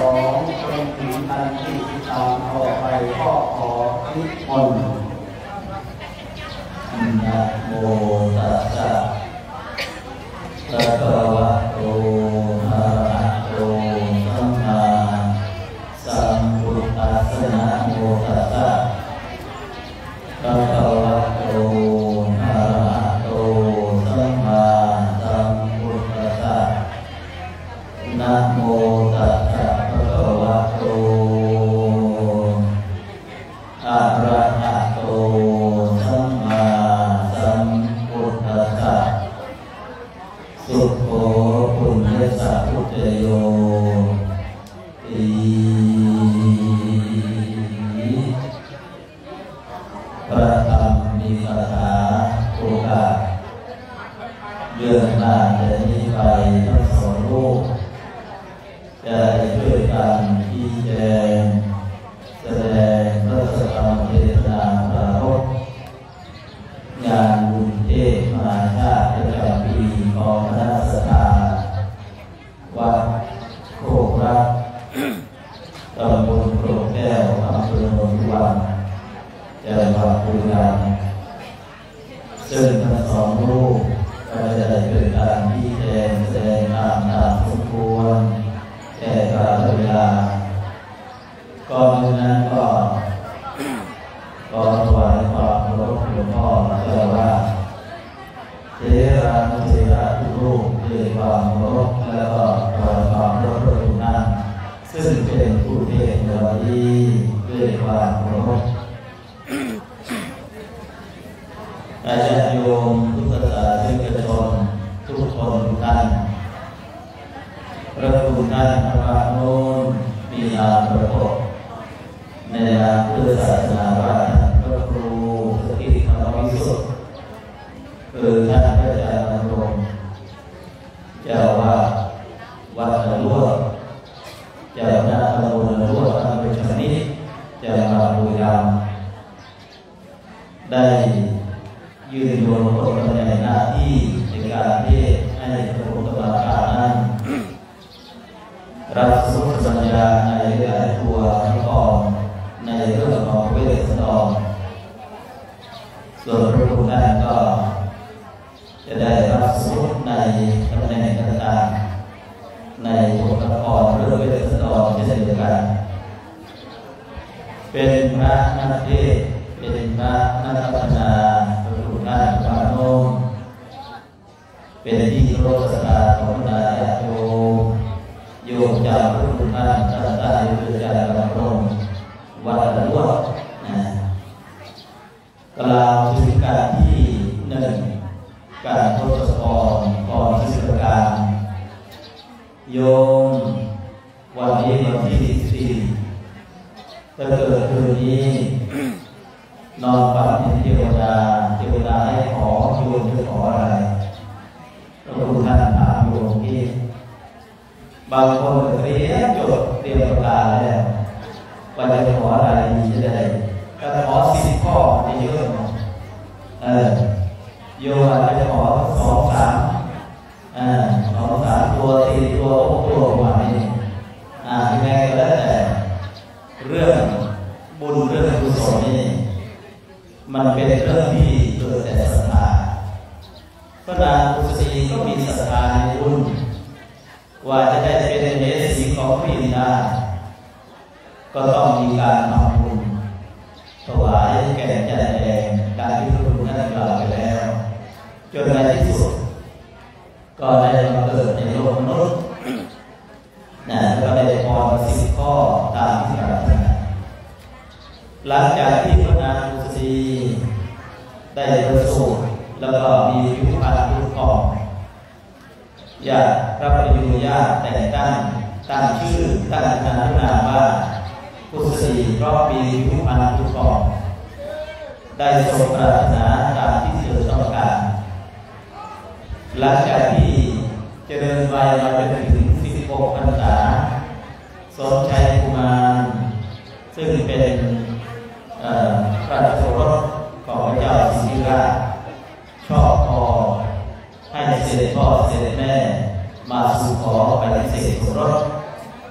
ของเป็นผีอันที่ตามต่อไปก็ขอนิมนต์นะโมตัสสะภะคะวะโตอะระหะโตสัมมาสัมพุทธัสสะนะโมตัสสะภะคะวะโตอะระหะโตสัมมาสัมพุทธัสสะนะโมตัสสะภะคะวะโตอะระหะโตสัมมาสัมพุทธัสสะสุขโขปุญญสัพพุทธโยพระธรรมมีคาถาโอกาสเรื่องหน้าจะนี้ไปทั้งสองโลกจะได้ช่วยกันชี้แจงแสดงพระธรรมเทศนาปรารภงานบุญเทศมหาชาติประจำปีของคณะสัทธาวัดโคกรักตำบลโปรดแก้วอำเภอโนนทวันจังหวัดบุรีรัมย์ซึ่งทั้งสองรูปก็จะได้เกิดการชี้แจงแสดงตามสมควรแก่กาลเวลาก่อนนั้นก็ถวายความเคารพหลวงพ่อเจ้าว่าเทรานุเทระทุกรูปด้วยความเคารพแล้วก็ถวายความเคารพทุกนั้นซึ่งเป็นผู้เทศน์ในวันนี้ด้วยความเคารพอาจารย์โยมพุทธศาสนิกชนทุกคนทุกท่านพระคุณท่านพระโน้นมีนามประกอบในนามพุทธศาสนาว่าพระครูสถิตธรรมวิสุทธิ์คือท่านพระอาจารย์นรงค์เจ้าว่าวัดละลวดเจ้าหน้าตำบลละลวดอำเภอชำนิจังหวัดบุรีรัมย์ได้ยืนรวมตนในหน้าที่ในการเทศให้พระพุทธบาทนั้นรับสมุดสัญญาในหลายตัวพระองค์ในเรื่องของเวทสันดรส่วนพระพุทธท่านก็จะได้รับสมุดในตำแหน่งต่างๆในบทละครเรื่องเวทสันดรเช่นเดียวกันเป็นพระนักเทศเป็นพระนักพัฒนาพระพุทธท่านพระโน้มเป็นที่เคารพศรัทธาของบรรดาญาติโยมจากพระพุทธท่านท่านได้เกิดจากพระองค์วัดละลวดกล่าวถึงการที่หนึ่งการทศพรก่อนที่ประการโยมวันนี้วันที่14ถ้าเกิดคืนนี้นอนฝันเห็นเทวดาให้ขอโยมจะขออะไรพระพุทธท่านถามโยมที่บางคนเตรียมจดเตรียมประกาศแล้วว่าจะขออะไรดีจะได้ก็ขอ10 ข้อจะเยอะโยมอาจจะขอ2-3 ตัว4 ตัว6 ตัวประมาณนี้ยังไงก็แล้วแต่เรื่องบุญเรื่องกุศลนี่มันเป็นเรื่องที่เกิดแต่ศรัทธาพระนางอุษยีก็มีศรัทธาในบุญว่าจะได้เป็นเมสีของพระบิดาก็ต้องมีการทำบุญถวายแก่จันแดงการที่พระพุทธท่านกล่าวไปแล้วจนในที่สุดก็ได้มาเกิดในโลกมนุษย์ก็ได้พร10 ข้อตามที่ปรารถนาหลังจากที่พระนางอุษยีได้ประสูติแล้วก็มีผิวพรรณรูปผ่องญาติพระประยุรญาติแต่งตั้งชื่อตั้งนามว่าอุษยีเพราะมีผิวพรรณรูปผ่องได้ทรงปรารถนาตามที่เธอต้องการหลังจากที่เจริญวัยมาเป็นถึง16 พรรษาทรงชัยกุมารซึ่งเป็นพระราชโอรสของพระเจ้าสิริราชชอบพอให้เสด็จพ่อเสด็จแม่มาสู่ขอไปเสด็จสมรสไม่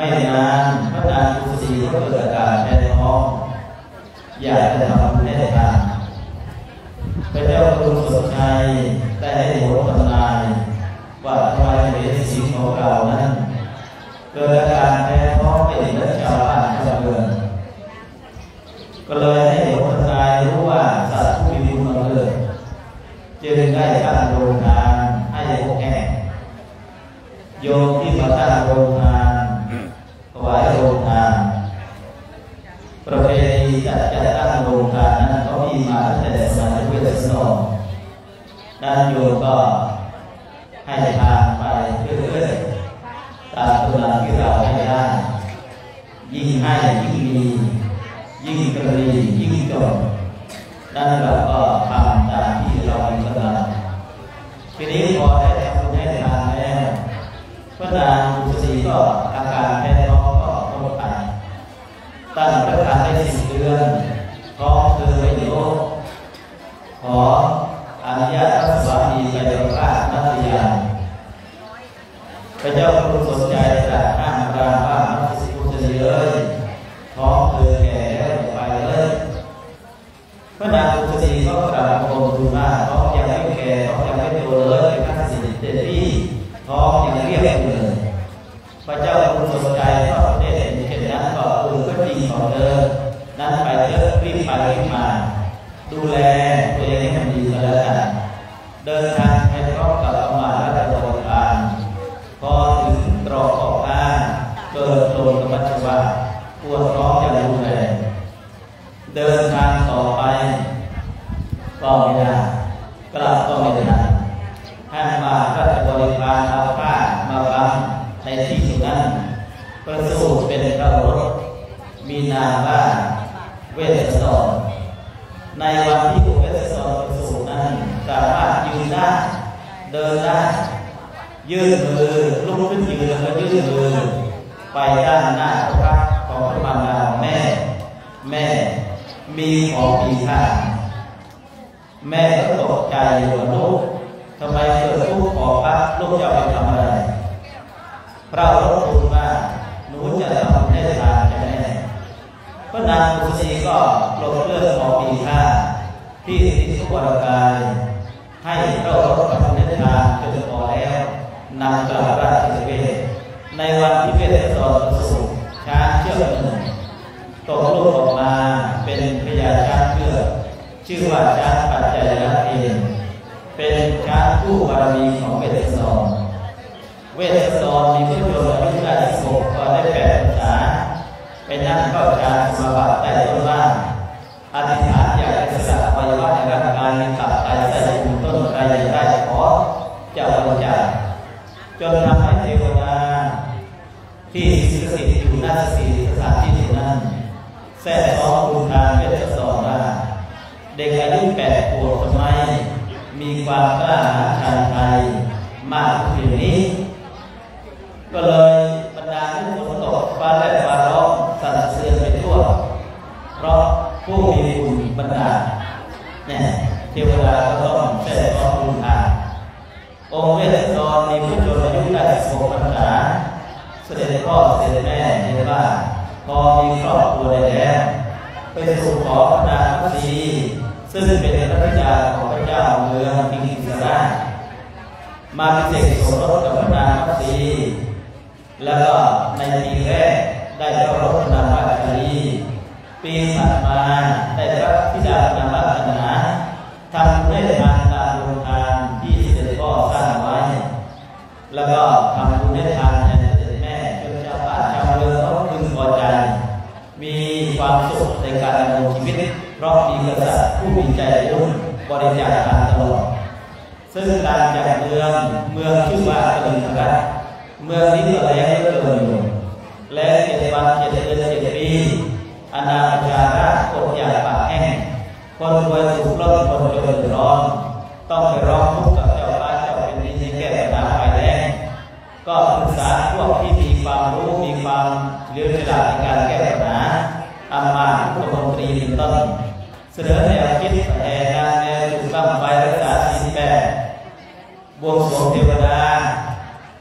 ไม่นานพระนางกุศลีก็เกิดอาการแพ้ท้องอยากจะทำให้ทานพระเจ้าพระคุณสมชัยได้ให้โหราทำนายว่าทำไมเหตุสิ่งของเรานั้นเกิดอาการแพ้ท้องเป็นเหมือนชาวบ้านชาวเมืองก็เลยให้โหราทำนายรู้ว่าสัตว์ผู้มีบุญมาเกิดจึงได้ตั้งโรงทานให้พวกแก่โยมที่มาตั้งโรงทานถวายโรงทานประเพณีจัดตั้งโรงทานนั้นเขามีมาตั้งแต่สมัยพุทธศาสนาด้านโยมก็ให้ทานไปเรื่อยๆตามกำลังที่เราให้ได้ยิ่งให้ยิ่งมียิ่งกระดียิ่งจนนั่นเราก็ทำตามที่เรามีกำลังทีนี้พอได้ทำบุญให้ทานแล้วพระนางกุศลีก็อาการแพ้ท้องก็หมดไปตั้งพระครรภ์ได้10 เดือนท้องเธอไม่โยกขออนุญาตพระสวามีไปราชนัตยาพระเจ้าพระคุณสนใจจะห้ามราว่าพระกุศลีเลยท้องเธอแก่แล้วไปเลยพระนางกุศลีก็กราบขอบคุณมากท้องยังไม่แก่ท้องยังไม่โตเลยเป็นข้าศึกเต็มที่ท้องยังเรียบเลยพระเจ้าคุณสนใจก็ได้เห็นเช่นนั้นก็ก็จริงของเธอนั้นไปเถอะรีบไปรีบมาดูแลตัวเองให้ดีก็แล้วกันเดินทางให้พร้อมกับมาและบริการพอถึงตรอกออกมาเกิดโดนกับปัจจุบันปวดท้องจะดูแลเดินทางต่อไปก็ไม่ได้กลับก็ไม่ได้ให้มาพระบริการเอาผ้ามาบังในที่สุดนั้นประสูติเป็นพระโอรสมีนามว่าเวสสันดรในวันที่เวสสันดรประสูตินั้นสามารถยืนได้เดินได้ยื่นมือลุกขึ้นยืนแล้วก็ยื่นมือไปด้านหน้าพระพักตร์ของพระมารดาแม่มีของมีค่าแม่ก็ตกใจว่าลูกทำไมเกิดทุกข์ขอพระลูกจะไปทำอะไรพระรบทูลว่าหนูจะทำให้ทานจะแม่พระนางกุศลีก็ปลดเลือดของมีค่าที่ทุกวรกายให้พระรบทำให้ทานจนพอแล้วนำกลับราชเวทในวันที่เวสสันดรประสูติช้างเชือกหนึ่งตกลูกออกมาเป็นพญาช้างเชือกชื่อว่าช้างปัจจัยรัตน์เองเป็นช้างคู่บารมีของเวสสันดรเวสสันดรมีพระชนม์อายุได้16ก็ได้8 พรรษาเป็นนั่งเข้าฌานสมาบัติใต้ต้นไม้อธิษฐานอยากจะสละอวัยวะในร่างกายตับไตไส้พุงต้นไตได้ขอเจ้าบริจาคจนทำให้เทวดาที่สิงสถิตอยู่ณสถานที่นั้นแท้ซ้อมบูชาเวสสันดรว่าเด็กอายุ8 ขวบทำไมมีความกล้าหาญชาญชัยมากเพียงนี้ก็เลยบรรดาผู้ฝนตกฟ้าแลบฟ้าร้องสั่นสะเทือนไปทั่วเพราะผู้มีบุญบรรดาเนี่ยเทวดาก็ต้องแท้ซ้อมบูชาองค์เวสสันดรมีผู้ชนอายุได้16 พรรษาเสด็จพ่อเสด็จแม่เห็นว่าพอมีครอบครัวแล้วไปสู่ขอพระนางมัตสีซึ่งเป็นพระธิดาของพระเจ้าเมืองพิมพิสารมาเป็นเสกสมรสกับพระนางมัตสีแล้วก็ในปีแรกได้พระรถนางมัตสีปีถัดมาได้พระธิดานางมัตนาทำได้ทานตามโรงทานที่เสด็จพ่อสร้างไว้แล้วก็ทำบุญได้ทานในเสด็จแม่จนชาวบ้านชาวเมืองเขาพึงพอใจมีความสุขในการดำรงชีวิตเพราะมีกษัตริย์ผู้มีใจรุ่นบริจาคทานตลอดซึ่งการจากเมืองชื่อว่าเอินทรัตเมืองนี้ก็แล้งเกินอยู่และ7 วัน 7 เดือน 7 ปีอาณาประชาราษฎร์อดอยากปากแห้งคนรวยถูกปล้นคนจนเดือดร้อนต้องไปร้องทุกข์กับเจ้าฟ้าเจ้าแผ่นดินให้แก้ปัญหาภัยแล้งก็ปรึกษาพวกที่มีความรู้มีความเลี้ยวฉลาดในการแก้ปัญหาอามาตย์รัฐมนตรีเป็นต้นเสนอแนวคิดแผนงานแนวจุดบั้งไฟรักษาศีล8บวงสรวงเทวดา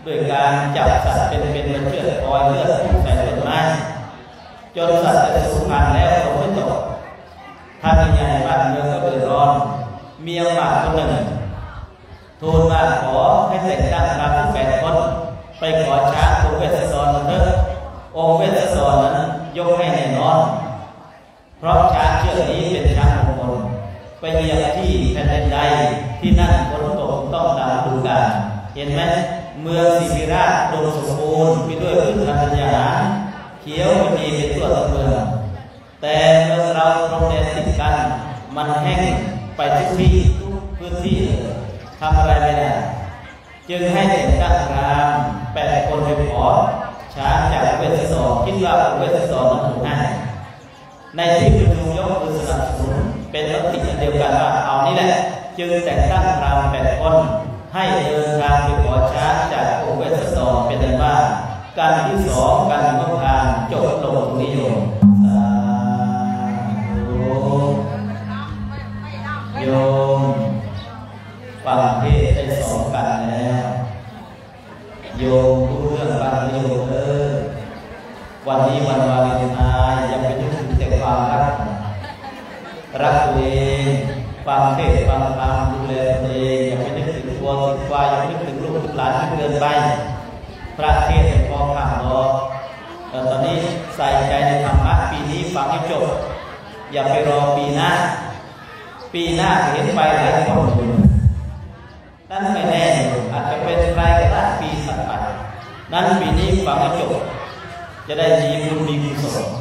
ด้วยการจับสัตว์เป็นมาเชือดคอยเลือดใส่ต้นไม้จนสัตว์จะสูญพันธุ์แล้วตกไม่ตกถ้าเป็นใหญ่บ้านเมืองก็เดือดร้อนเมียบาทคนหนึ่งทูลมาขอให้แต่งตั้งพระผู้8 คนไปขอช้างองค์เวสสันดรเถิดองค์เวสสันดรนั้นยกให้แน่นอนเพราะช้างเชือกนี้เป็นช้างมงคลไปเหยียบที่แผ่นดินใดที่นั่นฝนตกต้องตามฤดูกาลเห็นไหมเมืองศิริราชอุดมสมบูรณ์ไปด้วยพืชพันธุ์อาหารเขียวดีเป็นตัวเมืองแต่เมื่อเราพรมแดนติดกันมันแห้งไปทุกที่ทุกพื้นที่ทำอะไรไม่ได้จึงให้แต่งตั้งพราหมณ์8 คนไปขอช้างจากเวสสันดรคิดว่าเวสสันดรนั้นถูกให้ในที่ประชุมยกมือสนับสนุนเป็นมติเดียวกันว่าเอานี่แหละจึงแต่งตั้งพราหมณ์8 คนให้เดินทางไปขอช้างจากองค์เวสสันดรเป็นอันว่าการที่2การยกทางจบลงตรงนี้โยมฟังเทศได้2 กันแล้วโยมรู้เรื่องบางโยมวันนี้วันวาเลนไทน์ยังเป็นถึงแต่ความรักตัวเองฟังเทศฟังธรรมดูแลตัวเองอย่าไปนึกถึงตัวถึงควายอย่าไปนึกถึงลูกถึงหลานที่เกินไปพระเทศพอข่าวตอนนี้ใส่ใจในธรรมะปีนี้ฟังให้จบอย่าไปรอปีหน้าเห็นไปหลายคนนั่นไม่แน่อาจจะเป็นใครก็ได้ปีถัดไปนั้นปีนี้ฟังให้จบจะได้มีบุญมีกุศล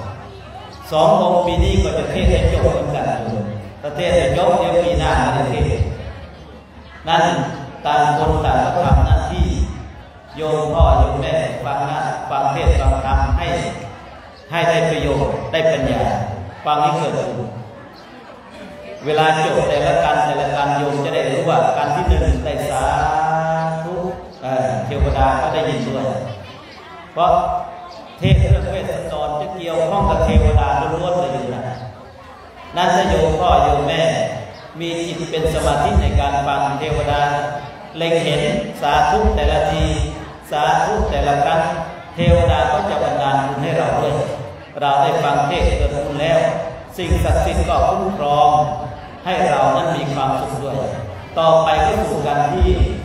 2 องค์ปีนี้ก็จะเทศให้จบเหมือนกันประเทศจะยกเดี๋ยวปีหน้าจะเทศนั้นต่างคนต่างทำหน้าที่โยมพ่อโยมแม่ฟังเทศฟังธรรมให้ได้ประโยชน์ได้ปัญญาฟังให้เกิดบุญเวลาจบแต่ละการโยมจะได้รู้ว่าการที่1ได้สาธุเทวดาก็ได้ยินด้วยเพราะเทศเรื่องเวสสันดรจะเกี่ยวข้องกับเทวดาล้วนๆเลยนะนั่นจะโยมพ่อโยมแม่มีจิตเป็นสมาธิในการฟังเทวดาเล็งเห็นสาธุแต่ละทีสาธุแต่ละครั้งเทวดาก็จะบันดาลบุญให้เราด้วยเราได้ฟังเทศเกิดบุญแล้วสิ่งศักดิ์สิทธิ์ก็คุ้มครองให้เรานั้นมีความสุขด้วยต่อไปก็สู่กันที่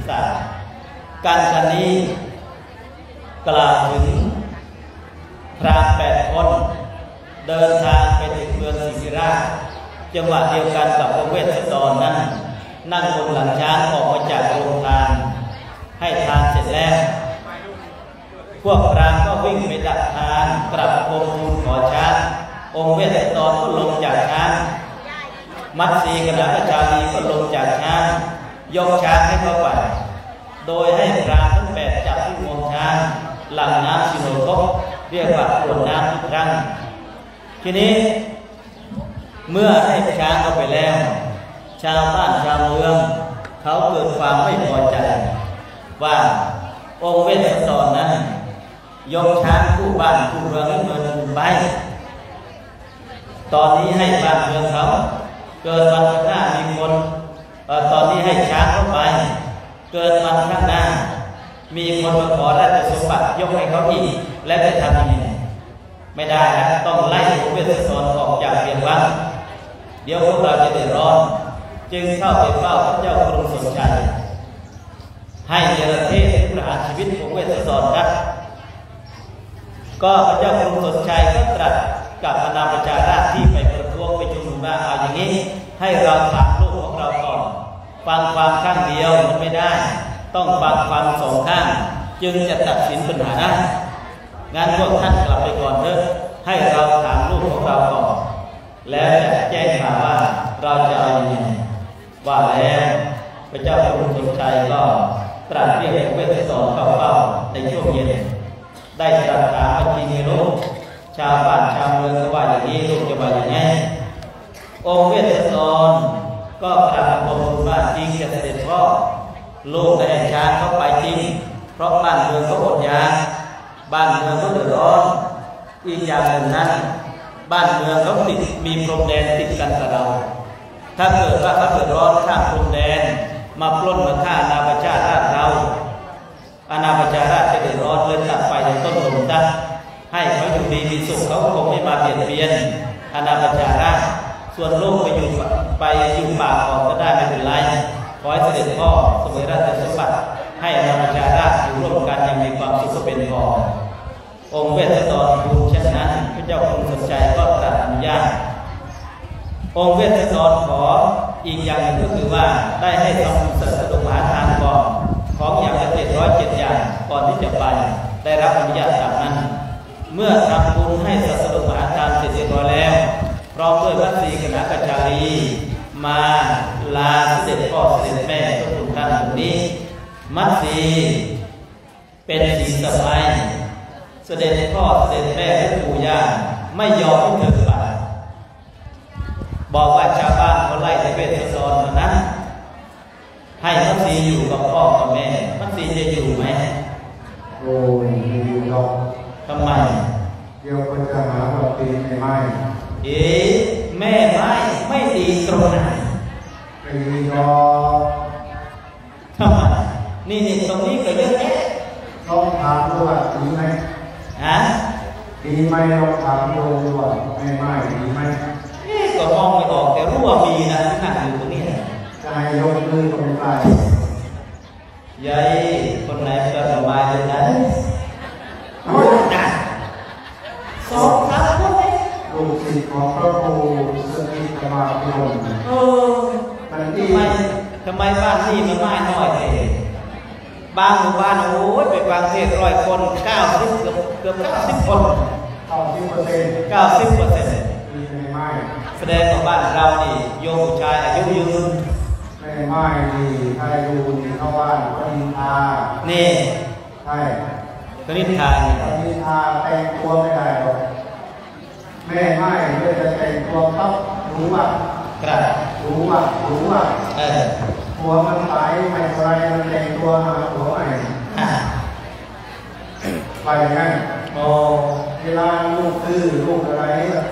3กันนี้กล่าวถึงพราหมณ์8 คนเดินทางไปถึงเมืองศิริราชจังหวะเดียวกันกับองค์เวสสันดรนั้นนั่งบนหลังช้างออกมาจากโรงทานให้ทานเสร็จแล้วพวกพราหมณ์ก็วิ่งไปดักทานกลับโคมทูลขอช้างองค์เวสสันดรก็ลงจากช้างมัตสีกณฑชาลีก็ลงจากช้างยกช้างให้เข้าไปโดยให้พราหมณ์ทั้ง8จับที่งวงช้างหลังน้ำสิโนทกเรียกว่าปวดน้ำทุกครั้งทีนี้เมื่อให้ช้างเข้าไปแล้วชาวบ้านชาวเมืองเขาเกิดความไม่พอใจว่าองค์เวสสันดรนั้นยกช้างคู่บ้านคู่เมืองให้เมืองคุณไปตอนนี้ให้บ้านเมืองเขาเกิดวันข้างหน้ามีคนตอนนี้ให้ช้างเข้าไปเกิดวันข้างหน้ามีคนมาขอราชสมบัติยกให้เขาอีกและจะทำยังไงไม่ได้นะต้องไล่องค์เวสสันดรออกจากเวียงวังเดี๋ยวพวกเราจะเดือดร้อนจึงเข้าไปเฝ้าพระเจ้ากรุงสนชัยให้เนรเทศประหารชีวิตองค์เวสสันดรครับก็พระเจ้ากรุงสนชัยก็ตรัสกับคณะประชาราษฎรที่ไปประท้วงไปชุมนุมว่าเอาอย่างนี้ให้เราถามลูกของเราก่อนฟังความข้างเดียวมันไม่ได้ต้องฟังความ2 ข้างจึงจะตัดสินปัญหาได้งั้นพวกท่านกลับไปก่อนเถอะให้เราถามลูกของเราก่อนแล้วจะแจ้งมาว่าเราจะเอาอย่างไรว่าแล้วพระเจ้ากรุงสนชัยก็ตรัสเรียกองค์เวสสันดรเข้าเฝ้าในช่วงเย็นได้ตรัสถามว่าจริงไหมลูกชาวบ้านชาวเมืองก็ว่าอย่างนี้ลูกจะว่าอย่างไงองค์เวสสันดรก็กราบบอกว่าจริงจะเสด็จพ่อลูกได้ช้างเข้าไปจริงเพราะบ้านเมืองเขาอดอยากบ้านเมืองเขาเดือดร้อนอีกอย่างหนึ่งนั้นบ้านเมืองเขามีพรมแดนติดกันกับเราถ้าเกิดว่าเขาเดือดร้อนข้ามพรมแดนมาปล้นมาฆ่าอาณาประชาราษฎรเราอาณาประชาราชจะเดือดร้อนเลยตัดไฟในต้นลมซะให้เขาอยู่ดีมีสุขเขาคงไม่มาเบียดเบียนอาณาประชาราชส่วนโลกไปอยู่ป่าออกก็ได้ไม่เป็นไรขอให้เสด็จพ่อเสวยราชสมบัติให้อาณาประชาราชอยู่ร่วมกันอย่างมีความสุขก็เป็นพอองค์เวสสันดรทูลเช่นนั้นพระเจ้าคงสนใจก็ตรัสอนุญาตองค์เวสสันดรขออีกอย่างหนึ่งก็คือว่าได้ให้ทำสัตว์มหาทานก่อนของอย่างละ707 อย่างก่อนที่จะไปได้รับอนุญาตตามนั้นเมื่อทำบุญให้สัตว์มหาทานเสร็จเรียบร้อยแล้วพร้อมด้วยมัตสีคณะกัจจารีมาลาเสด็จพ่อเสด็จแม่ทุกคนท่านนี้มัตสีเป็นสีสะใภ้เสด็จพ่อเสด็จแม่และปู่ย่าไม่ยอมให้เธอไปบอกว่าชาวบ้านเขาไล่ในเวสสันดรเท่านั้นให้มัตสีอยู่กับพ่อกับแม่มัตสีจะอยู่ไหมโอ้ยไม่อยู่หรอกทำไมเดี๋ยวคนจะหาว่าตีไม่แม่ไม่ดีตรงไหนไม่ดีหรอกทำไมนี่ตรงนี้ก็เยอะแยะลองถามดูว่าดีไหมดีไหมลองถามดูว่าไม่ดีไหมก็มองไม่ออกแต่รู้ว่ามีนะที่นั่งอยู่ตรงนี้ใจยกมือตรงไหนยัยคนไหนจะสบายเลยนะโอ้ยนะสองครั้งลูกศิษย์ของพระครูสมิทมาพิรมทำไมบ้านนี่มันไม่น้อยเลยบางหมู่บ้านโอ้ยไปฟังเทศ100 คน90เกือบ90 คน 90% แสดงว่าบ้านเรานี่โยมผู้ชายอายุยืนไม่ดีใครดูนี่เข้าบ้านก็นินทานี่ใช่ก็นินทาแต่งตัวไม่ได้หรอกแม่ไม่จะแต่งตัวปั๊บรู้ว่าหัวมันตายไม่ใช่มันแต่งตัวหาหัวใหม่ไปอย่างนั้นเวลาลูกตื้อลูกอะไร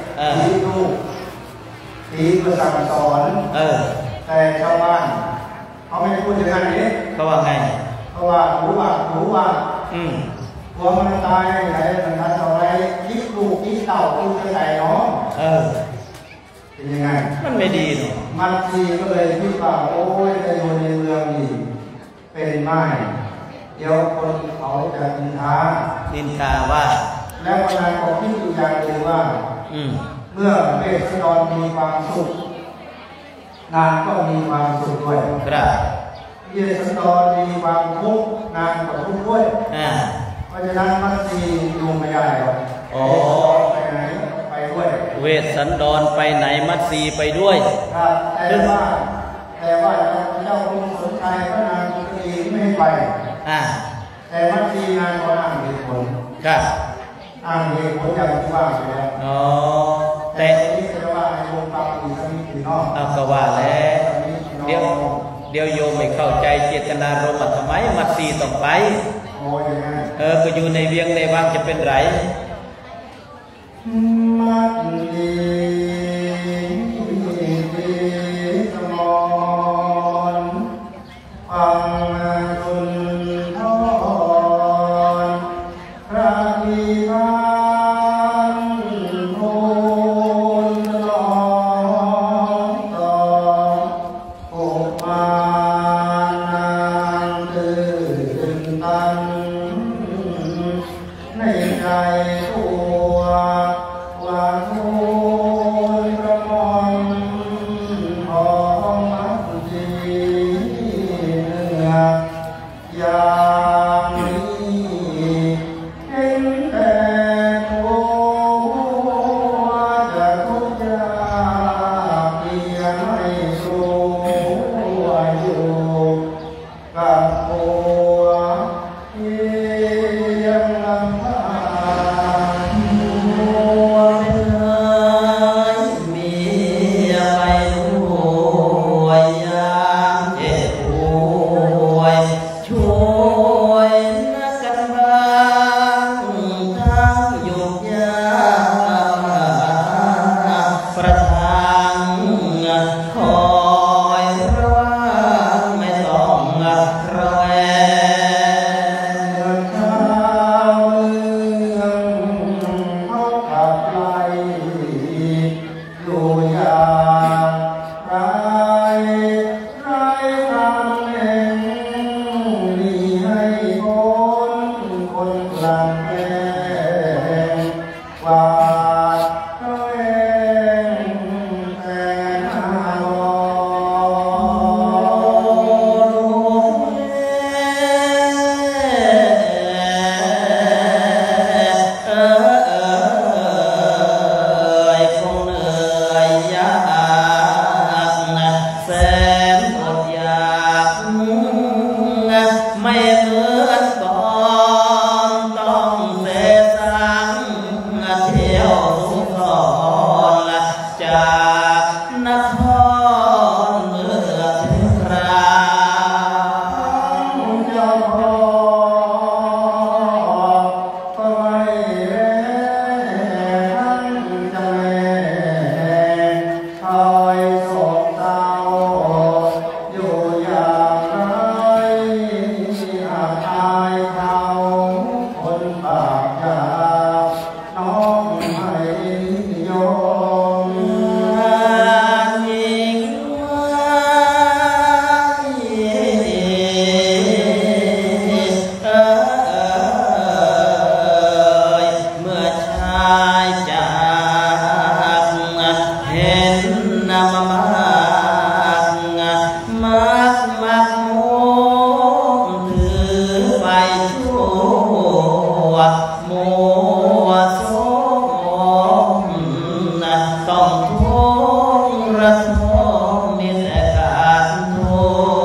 ทีมาสั่งสอนแต่ชาวบ้านเขาไม่ได้พูดอย่างนั้นนี้เขาว่าไงเขาว่ารู้ว่าหัวมันตายไหนมันทำอะไรคิดลูกคิดเต่าคิดไปไหนน้องเป็นยังไงมันไม่ดีเนาะมันดีก็เลยคิดว่าโอ้ยในโรงเมืองนี่เป็นไม้เดี๋ยวคนเขาจะนินทาว่าแล้ววันนั้นผมคิดอยู่อย่างหนึ่งว่าเมื่อเวสสันดรมีความสุขนางก็มีความสุขด้วยครับเวสสันดรมีความทุกข์นางก็ทุกข์ด้วยเพราะฉะนั้นมัตสีอยู่ไม่ได้หรอกไปไหนไปด้วยเวสสันดรไปไหนมัตสีไปด้วยครับแต่ว่าเจ้าคุณสนใจก็นางตีไม่ไปแต่มัตสีนางก็อ้างเหตุผลครับอ้างเหตุผลอย่างที่ว่าไปแล้วแต่ที่จะว่าในวงการอีกมีกี่นอกก็ว่าแล้วเดี๋ยวโยมไม่เข้าใจเจตนารมณ์ทำไมมัตสีต้องไปก็อยู่ในเวียงในวังจะเป็นไรมัดดีสมอนฟังคุณทอนพระนิพพานโพนลองต่อโอปานางตื่นตันในใจตัวว่าทุายจากเห็นนามมากโมถือไปชั่วมัวโสมต้องทุกข์ระทมมีแต่การทุ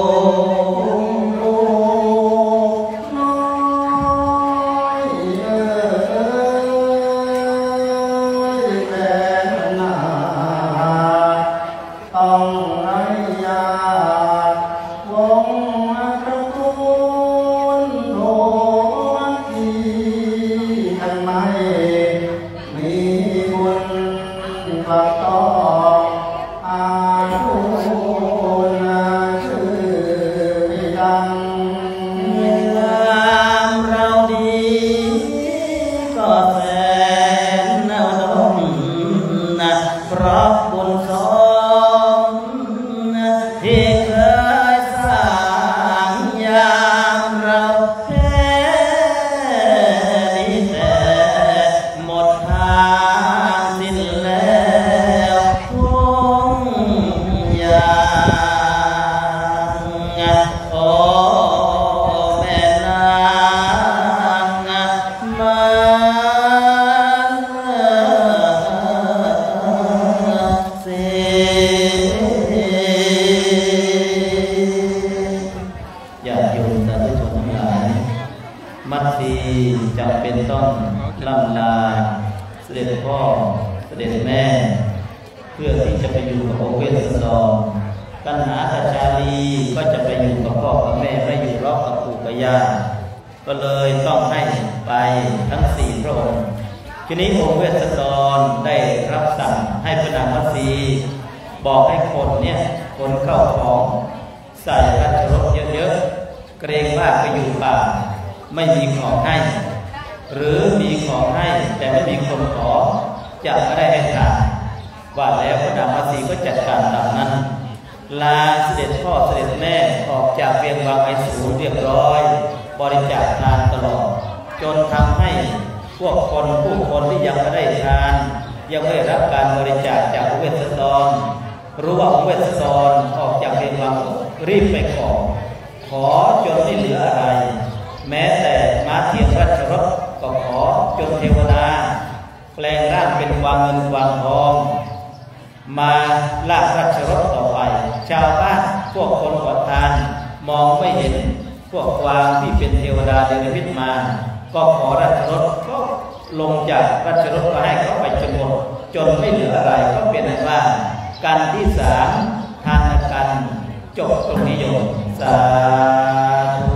จำเป็นต้องล่ำลาเสด็จพ่อเสด็จแม่เพื่อที่จะไปอยู่กับองค์เวสสันดรกันหาตาชาลีก็จะไปอยู่กับพ่อกับแม่ไม่อยู่รอบกับปู่กับย่าก็เลยต้องให้ไปทั้งสี่พระองค์ทีนี้องค์เวสสันดรได้รับสั่งให้พระนางมัตสีบอกให้คนเข้าของใส่ราชรถเยอะๆเกรงว่าไปอยู่ป่าไม่มีของให้หรือมีของให้แต่ไม่มีคนขอจะไม่ได้ให้ทานว่าแล้วพระนางมัตสีก็จัดการตามนั้นลาเสด็จพ่อเสด็จแม่ออกจากเวียงวังไอสูรเรียบร้อยบริจาคทานตลอดจนทำให้ผู้คนที่ยังไม่ได้ทานยังไม่ได้รับการบริจาคจากองค์เวสสันดรรู้ว่าองค์เวสสันดรออกจากเวียงวังรีบไปขอจนไม่เหลืออะไรแม้แต่ม้าเทียมราชรถก็ขอจนเทวดาแปลงร่างเป็นกวางเงินกวางทองมาลากราชรถต่อไปชาวบ้านพวกคนขอทานมองไม่เห็นพวกกวางที่เป็นเทวดาเดรัจฉีมาก็ขอราชรถก็ลงจากราชรถก็ให้เขาไปจนหมดจนไม่เหลืออะไรก็เป็นว่าการที่สามทานกันจบตรงนี้โยมสาธุ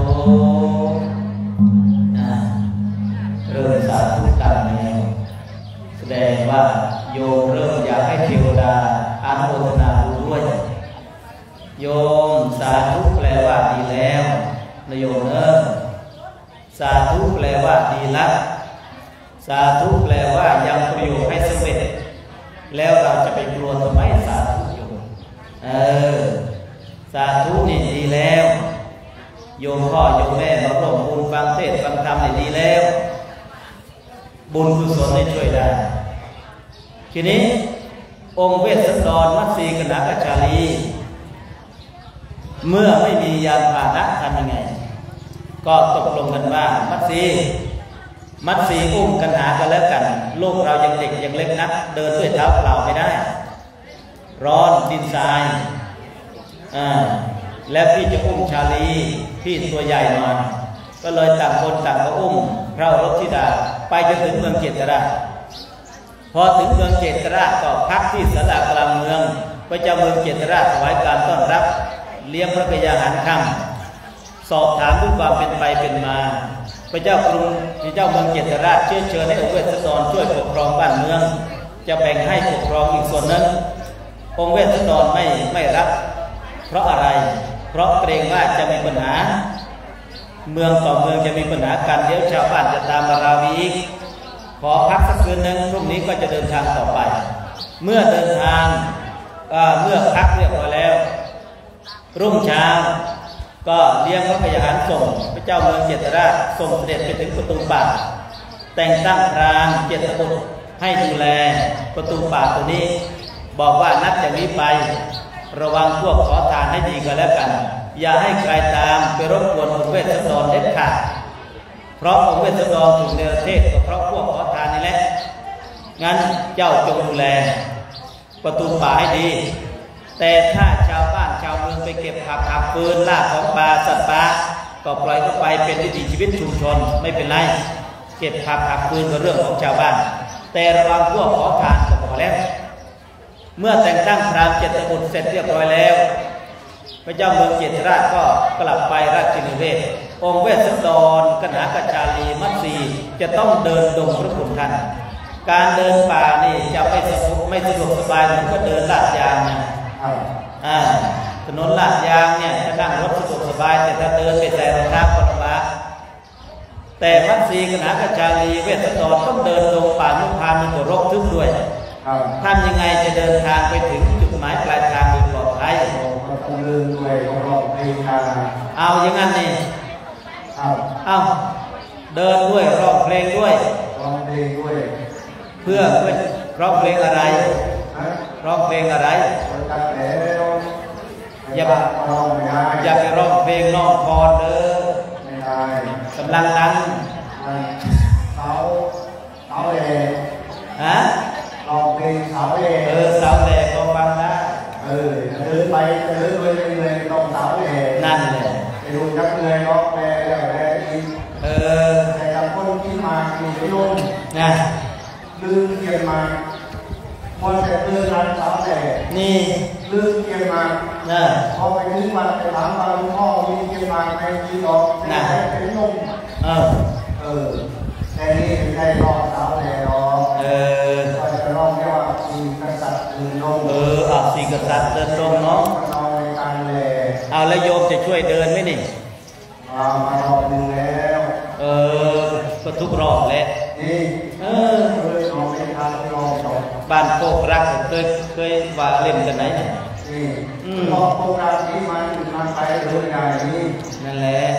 เริ่มสาธุกันแล้วแสดงว่าโยมเริ่มอยากให้เทวดาอนุโมทนาบุญด้วยโยมสาธุแปลว่าดีแล้วนะโยมสาธุแปลว่าดีละสาธุแปลว่ายังประโยชน์ให้สำเร็จแล้วเราจะไปกลัวทำไมสาธุโยมสาธุนี่ดีแล้วโยมพ่อโยมแม่มาร่วมบุญฟังเทศน์ฟังธรรมนี่ดีแล้วบุญกุศลได้ช่วยได้ทีนี้องค์เวสสันดรมัตสีกนากชาลีเมื่อไม่มียานพาหนะทำยังไงก็ตกลงกันว่ามัตสีอุ้มกันหากันแล้วกันลูกเรายังเด็กยังเล็กนักเดินด้วยเท้าเปล่าไม่ได้ร้อนดินทรายแล้วพี่จะอุ้มชาลีพี่ตัวใหญ่หน่อยก็เลยต่างคนต่างก็อุ้มพระรถธิดาไปจนถึงเมืองเจตราชพอถึงเมืองเจตราชก็พักที่ศาลากลางเมืองพระเจ้าเมืองเจตราชถวายการต้อนรับเลี้ยงพระกยาหารค่ำสอบถามด้วยความเป็นไปเป็นมาพระเจ้ากรุงพระเจ้าเมืองเจตราชเชิญให้องค์เวสสันดรช่วยปกครองบ้านเมืองจะแบ่งให้ปกครองอีกส่วนนั้นองค์เวสสันดรไม่รับเพราะอะไรเพราะเกรงว่าจะมีปัญหาเมืองต่อเมืองจะมีปัญหากันเดี๋ยวชาวบ้านจะตามมาราวีอีกขอพักสักคืนนึงพรุ่งนี้ก็จะเดินทางต่อไปเมื่อเดินทางเมื่อพักเรียบร้อยแล้วรุ่งเช้าก็เลี้ยงพระกยาหารส่งพระเจ้าเมืองเจตราชส่งเสด็จไปถึงประตูป่าแต่งตั้งพราหมณ์เจตบุตรให้ดูแลประตูป่าตัวนี้บอกว่านับจากนี้ไประวังพวกขอทานให้ดีก็แล้วกันอย่าให้ใครตามไปรบกวนองค์เวสสันดรเด็ดขาดเพราะองค์เวสสันดรถูกเนรเทศก็เพราะพวกขอทานนี่แหละงั้นเจ้าจงดูแลประตูป่าให้ดีแต่ถ้าชาวบ้านชาวเมืองไปเก็บผักขับปืนล่าของป่าสัตว์ป่าก็ปล่อยเข้าไปเป็นวิถีชีวิตชุมชนไม่เป็นไรเก็บผักขับปืนก็เรื่องของชาวบ้านแต่ระวังพวกขอทานก็พอแล้วเมื่อแต่งตั้งพราหมณ์7 ตบุตรเสร็จเรียบร้อยแล้วพระเจ้าเมืองเจตราชก็กลับไปราชนิเวศองค์เวสสันดรกนากชาลีมัตสีจะต้องเดินดงพระคุณท่านการเดินป่านี่จะไม่สะดวกสบายเหมือนก็เดินลาดยางนะถนนลาดยางเนี่ยจะนั่งรถสะดวกสบายแต่ถ้าเดินไปใส่รองเท้าก็ลำบากแต่มัตสีกนากชาลีเวสสันดรต้องเดินดงป่านุพานมันก็รกทึบด้วยทำยังไงจะเดินทางไปถึงจุดหมายปลายทางโดยปลอดภัยเอาอย่างนั้นนี่เอาเดินด้วยร้องเพลงด้วยเพื่อร้องเพลงอะไรร้องเพลงอะไรอย่าไปร้องเพลงน้องพรเด้อกำลังนั้นเสาเล่ฮะร้องเพลงเสาเล่เสาเล่ก็ฟังได้เดินไปเลยต้องเสาเล่นั่นแหละไปดูจักเลยร้องเพลงแล้วอีกแต่ละคนที่มามีรุ่นนะลืมเกียรมาพอจะเดินร้านเสาเล่นี่ลืมเกียรมาพอไปถึงวันไปถามว่าลุงพ่อมีเกียรมาในที่ดอกในเป็นนุ่มแต่นี่ไม่ใช่ร้องเสาเล่หรอกก็จะร้องแค่ว่าสี่กษัตริย์เดินลงสี่กษัตริย์เดินลงเนาะเอาแล้วโยมจะช่วยเดินไหมนี่มารอบนึงแล้วก็ทุกรอบแหละนี่รอบไม่ทันรอบสองบ้านโคกรักเคยว่าเล่นกันไหนเนี่ยรอบโคกรักนี้มันไปเรื่อยๆนี่นั่นแหละ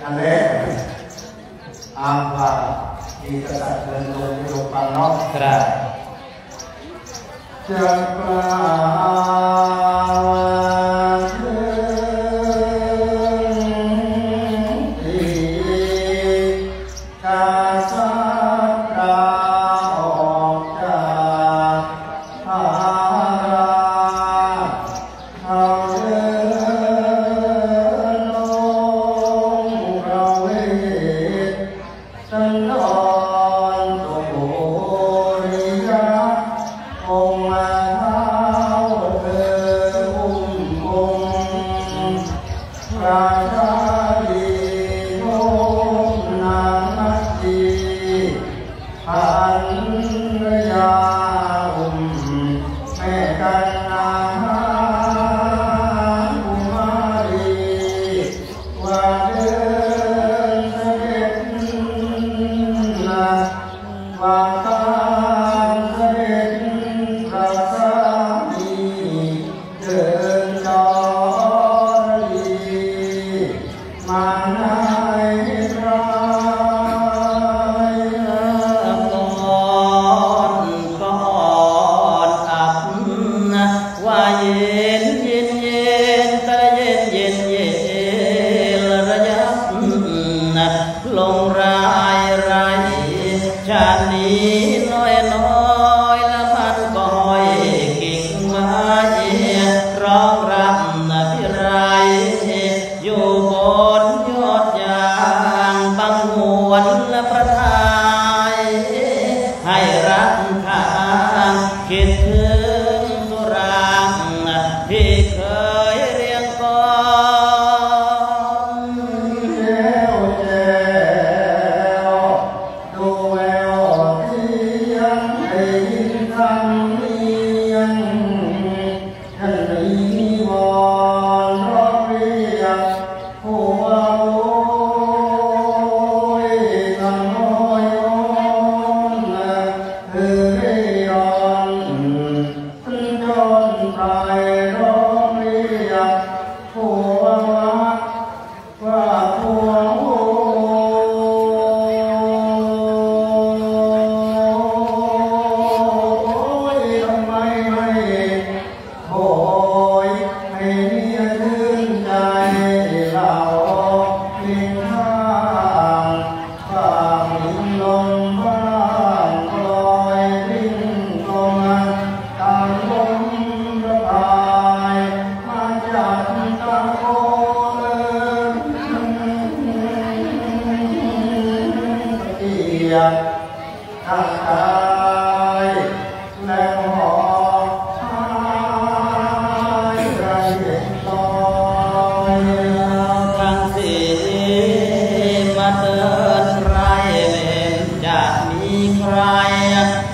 อ้างว่าที่กษัตริย์เดินลงไปลงปังเนาะครับจะกล่ข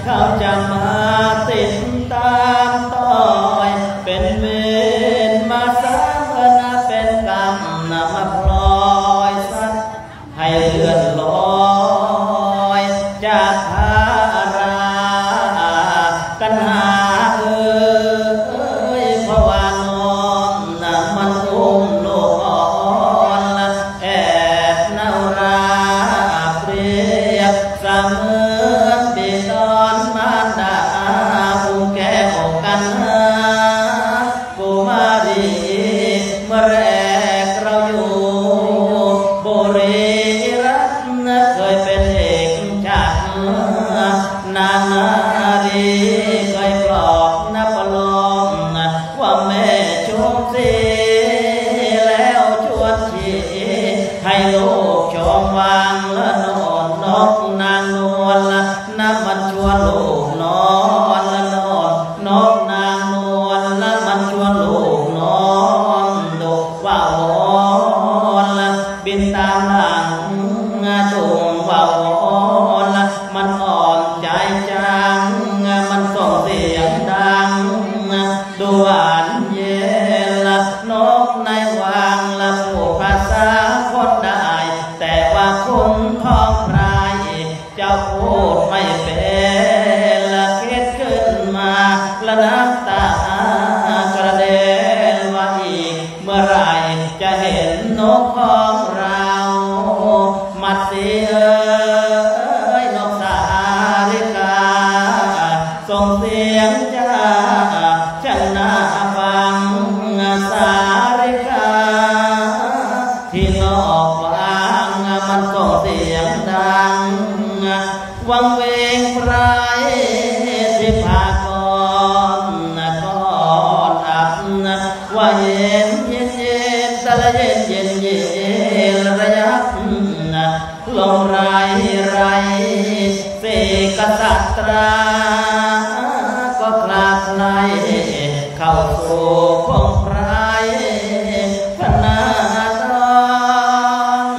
เขาจะมาติดตามต่อยเป็นเวรมาสร้างนาเป็นกรรมนามาพลอยสัตว์ให้เลื่อนลอยจากภารากันหาเพราะว่านอนน่ะมันอุ้มโลกอ่อนแอบเนาราเปรียบเสมือนบิดอนมารดาผู้แก่อกกันกุมารีเมื่อแรกเราอยู่บุรีรัมย์เคยเป็นเอกชาตินานารีเคยปลอบนับลมว่าแม่ชมสีแล้วชวนชีให้ลูกชมวางละนอนนกนางนวลนับมันชวนลูกนอนละนอนนกนางนวลนับมันชวนลูกนอนดูว่าวอนบินตามหลังตุ่มว่าวอนมันอ่อนใจจังมันส่งเสียงดังดูหวานเย็นนกในวังพูดภาษาคนได้แต่ว่าคุณท้องพรายเจ้าพูดไม่เป็นคิดขึ้นมาละน้ำตากระเด็นว่าอีกเมื่อไรจะเห็นนกของเรามัดเสียนกสาริกาส่งเสียงจ้าฉันน่าฟังสาริกาที่นอกวังมันส่งเสียงดังวังเวงไพรที่พากรก่อนอับว่าเย็นเย็นเย็นตะละเย็นเย็นเย็นระยับลมไรไรเสกสัตราก็คลาคลายเข้าสู่พงไพรพนาตอน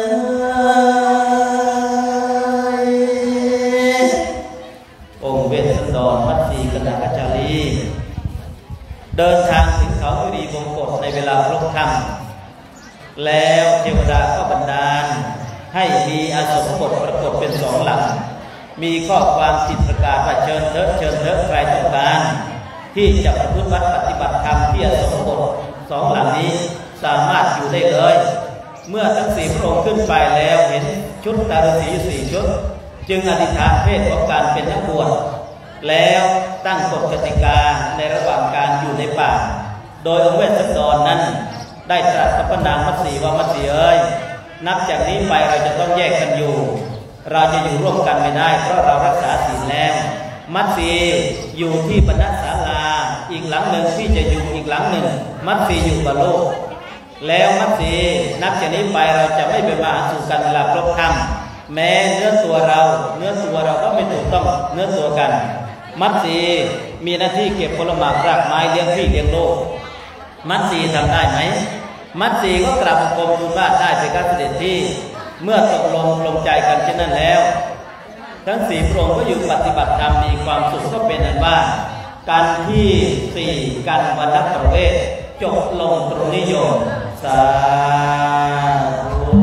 องค์เวสสันดรมัตสีกนากจารีเดินทางถึงเขาอิริบงกฎในเวลาพลบค่ำแล้วเทวดาก็บันดาลให้มีอาสมบทปรากฏเป็นสองหลังมีข้อความติดประกาศว่าเชิญเถิดเชิญเถิดใครต้องการที่จะประพฤติวัดปฏิบัติธรรมที่อาสมบทสองหลังนี้สามารถอยู่ได้เลยเมื่อทั้งสี่พระองค์ขึ้นไปแล้วเห็นชุดตาฤาษีสี่ชุดจึงอธิษฐานเพศของการเป็นนักบวชแล้วตั้งกฎกติกาในระหว่างการอยู่ในป่าโดยองค์เวสสันดรนั้นได้ตรัสกับพระนางมัตสีว่ามัตสีเอ๋ยนับจากนี้ไปเราจะต้องแยกกันอยู่เราจะอยู่ร่วมกันไม่ได้เพราะเรารักษาศีลแล้วมัตสีอยู่ที่บรรณศาลาอีกหลังหนึ่งที่จะอยู่อีกหลังหนึ่งมัตสีอยู่กับโลกแล้วมัตสีนับจากนี้ไปเราจะไม่ไปมาสู่กันเวลาครบค่ำแม้เนื้อตัวเราก็ไม่ถูกต้องเนื้อตัวกันมัตสีมีหน้าที่เก็บผลไม้รากไม้เลี้ยงพี่เลี้ยงโลกมัตสีทำได้ไหมมัตสีก็กราบบังคมทูลว่าได้ไปกับเสด็จที่เมื่อตกลงปลงใจกันเช่นนั้นแล้วทั้งสี่พระองค์ก็อยู่ปฏิบัติธรรมมีความสุขก็เป็นอันว่าการที่สี่การวรรณประเวทจบลงตรงนิยมสาธุ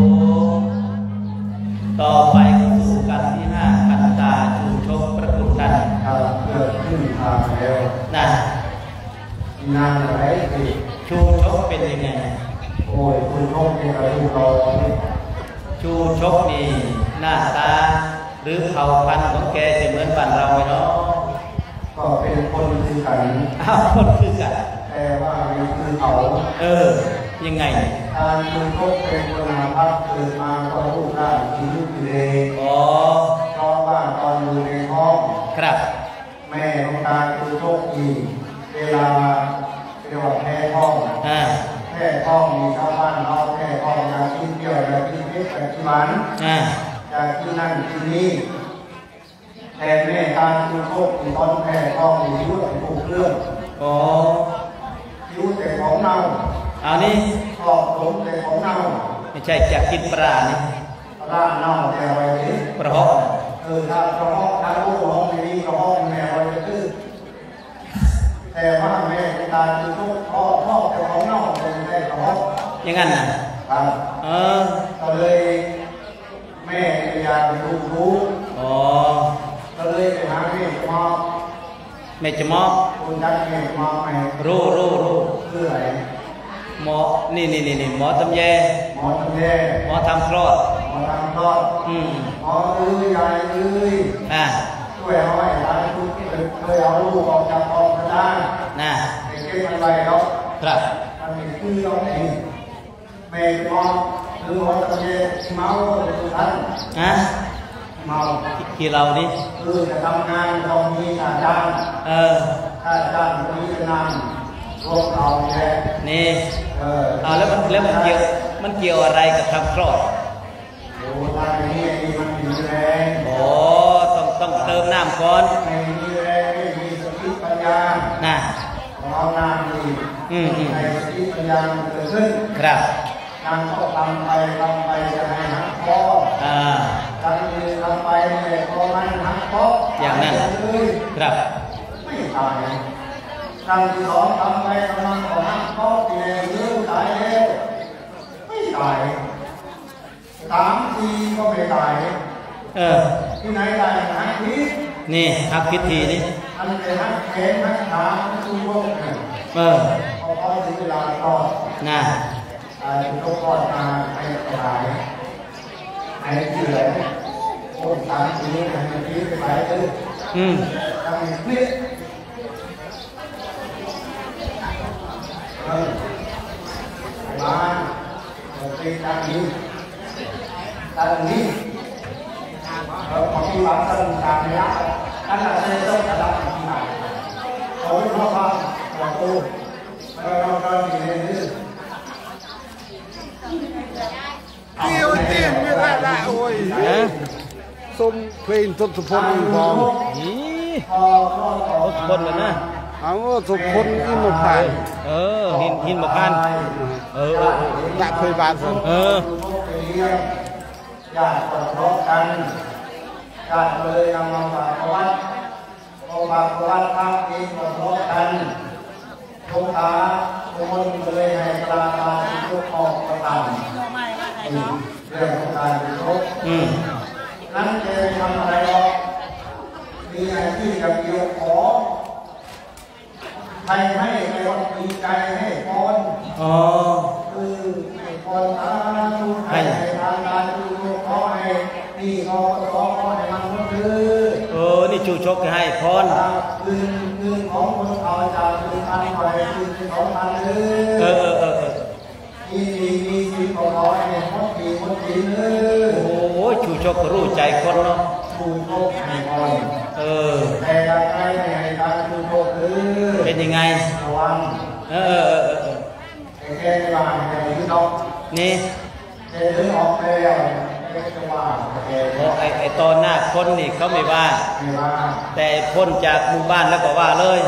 ต่อไปก็สู่กันที่ห้าคันตาชูชกพระคุณท่านเกิดขึ้นทางแล้วนั่นนางไรสิชูชกเป็นยังไงโอ้ยชูชกเป็นอะไรเราชูชกนี่หน้าตาหรือเผ่าพันธุ์ของแกจะเหมือนบ้านเราไหมเนาะก็เป็นคนคือกันคนคือกันแต่ว่าเป็นคือเขายังไงการชูชกเป็นคนมาพักเกิดมาก็รูปร่างชีวิตเลยเพราะว่าตอนอยู่ในท้องครับแม่ของการชูชกอีกเวลาเรียกว่าแพ้ท้องแพ้ท้องมีชาวบ้านเขาแพ้ท้องอยากกินเปรี้ยวอยากกินเผ็ดอยากกินหวานอยากกินนั่นกินนี่แต่แม่การชูชกมีตอนแพ้ท้องมียุ่งผูกเรื่องยุ่งแต่ของเน่าเอานี่ขอบหลงแต่ของเน่าไม่ใช่อยากกินปลานี่ปลาเน่าแต่อะไรนี่ปลาหอกถ้าปลาหอกถ้าลูกหลงในนี้ก็ห้องแม่เราจะคือแต่ว่าแม่ตายคือทุกพ่อแต่ของนอกเป็นแม่ของอย่างนั้นน่ะก็เลยแม่อยากรู้ก็เลยไปหาแม่จะมอบคุณดักแม่มอบแม่รู้คืออะไรหมอนี่หมอตำแยหมอทำคลอดหมอใหญ่ช่วยเอาไว้ร้านทุกเคยเอาลูกออกจากท้องได้น่ะไอ้เก็บมันไว้แล้วครับมันมีคือเราเองแม่มองหรือว่าตะเกียบเมาทุกท่านเมาที่เราดิจะทำงานเรามีอาจารย์อาจารย์มีนามพวกเราเนี่ยนี่แล้วมันเกี่ยวอะไรกับทำคลอดโอ้ทางนี้มันมีแรงต้องเติมน้ำก่อนไม่มีแรงไม่มีสติปัญญาน่ะเอาน้ำดีให้สติปัญญาเกิดขึ้นครับการก็ทำไปจะให้หักคอการทำไปเนี่ยพอมันหักคออย่างนั้นครับไม่ตายการที่สองทำไปทำมาขอหักคอตีเลยยืดตายแล้วไม่ตาย3 ทีก็ไม่ตายที่ไหนตายหักพิษนี่หักพิษทีนี่อันเป็นหักแขนหักขาทุกพวกเนี่ยพอถึงเวลาก็น่ะทุกคนมาให้ตายให้เชื่อคน3 ทีให้พิษไปเลยทำให้พิษมาเป็นดังนี้ปฏิบัติตามนี้อันนั้นต้องทำปฏิบัติเขาไม่รู้ว่าเราเรามีเรื่อง tiên như là lại ôi xôm phên tốt sụp phun vòng tốt phun rồi nè sụp phun in một phải in một pan đã phơi bàn rồi ญาติก็ทะเลาะกันญาติเลยนำมาฝากวัดพอฝากวัดพระเองก็ทะเลาะกันทงตาทุกคนก็เลยให้ตาทุกออกประตามเรื่องของการเป็นทุกข์นั้นจะทำอะไรหรอกมีหน้าที่จะเกี่ยวขอใครให้ใครวันดีใจให้พรคือให้พรให้ทางการดูขอให้นี่ขอให้มันก็คือนี่ชูชกให้พรคือของคนเอาจากคือการปล่อยคือของมันมีสิ่งของเราให้หมดทีเลยโอ้ชูชกรู้ใจคนเนาะชูชกให้พรแต่ใครให้การชูชกคือเป็นยังไงระวังแค่ว่าให้ยืดออกนี่ยืดออกแล้วไอ้ตอนหน้าคนนี่เขาไม่ว่าแต่พ้นจากหมู่บ้านแล้วก็ว่าเลย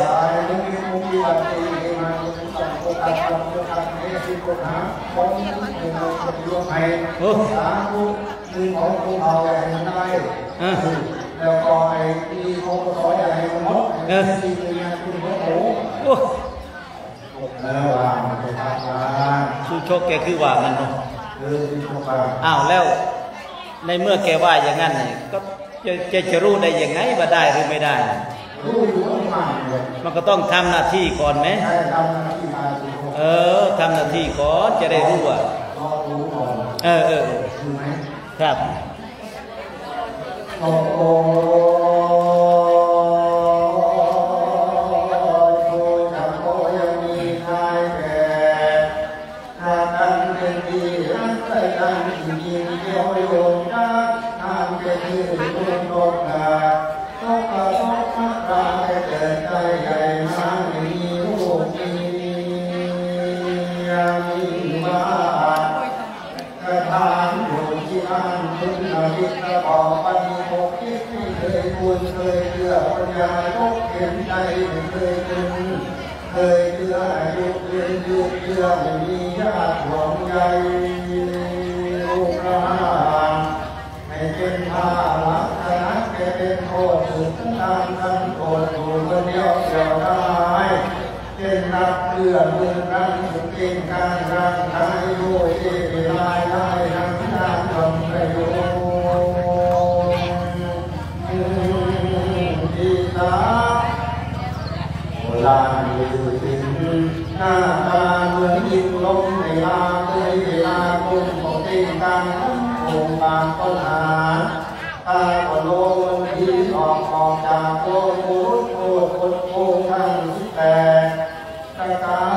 แล้วก็ไอ้ที่เขาก็สอนอะไรมันมดที่เป็นงานคุณโอ้โหแล้วว่ามันจะทำงานชูชกแกคือว่ามันแล้วในเมื่อแกว่าอย่างนั้นก็จะรู้ได้ยังไงว่าได้หรือไม่ได้มันก็ต้องทำหน้าที่ก่อนไหมทำหน้าที่ก่อนจะได้รู้ว่าครับเคยเชื่ออายุยืนเชื่อไม่มีญาติห่วงใยลูกหลานให้เป็นภาระแก่เป็นโทษถึงตามกันโกรธอยู่คนเดียวเดียวได้เป็นนักเพื่อนเพื่อนรักสุขิงการรักใครด้วยที่ไม่ได้ได้ทั้งนั้นทำประโยชน์ที่ตาโบราณยืนหน้าตาเหมือนยิงลมในลาเคยเวลาคุณของติงการโงบางต้นหาตาก็โลนที่ออกจากโลกโคตรโคตรโคตรทั้งแต่ตะ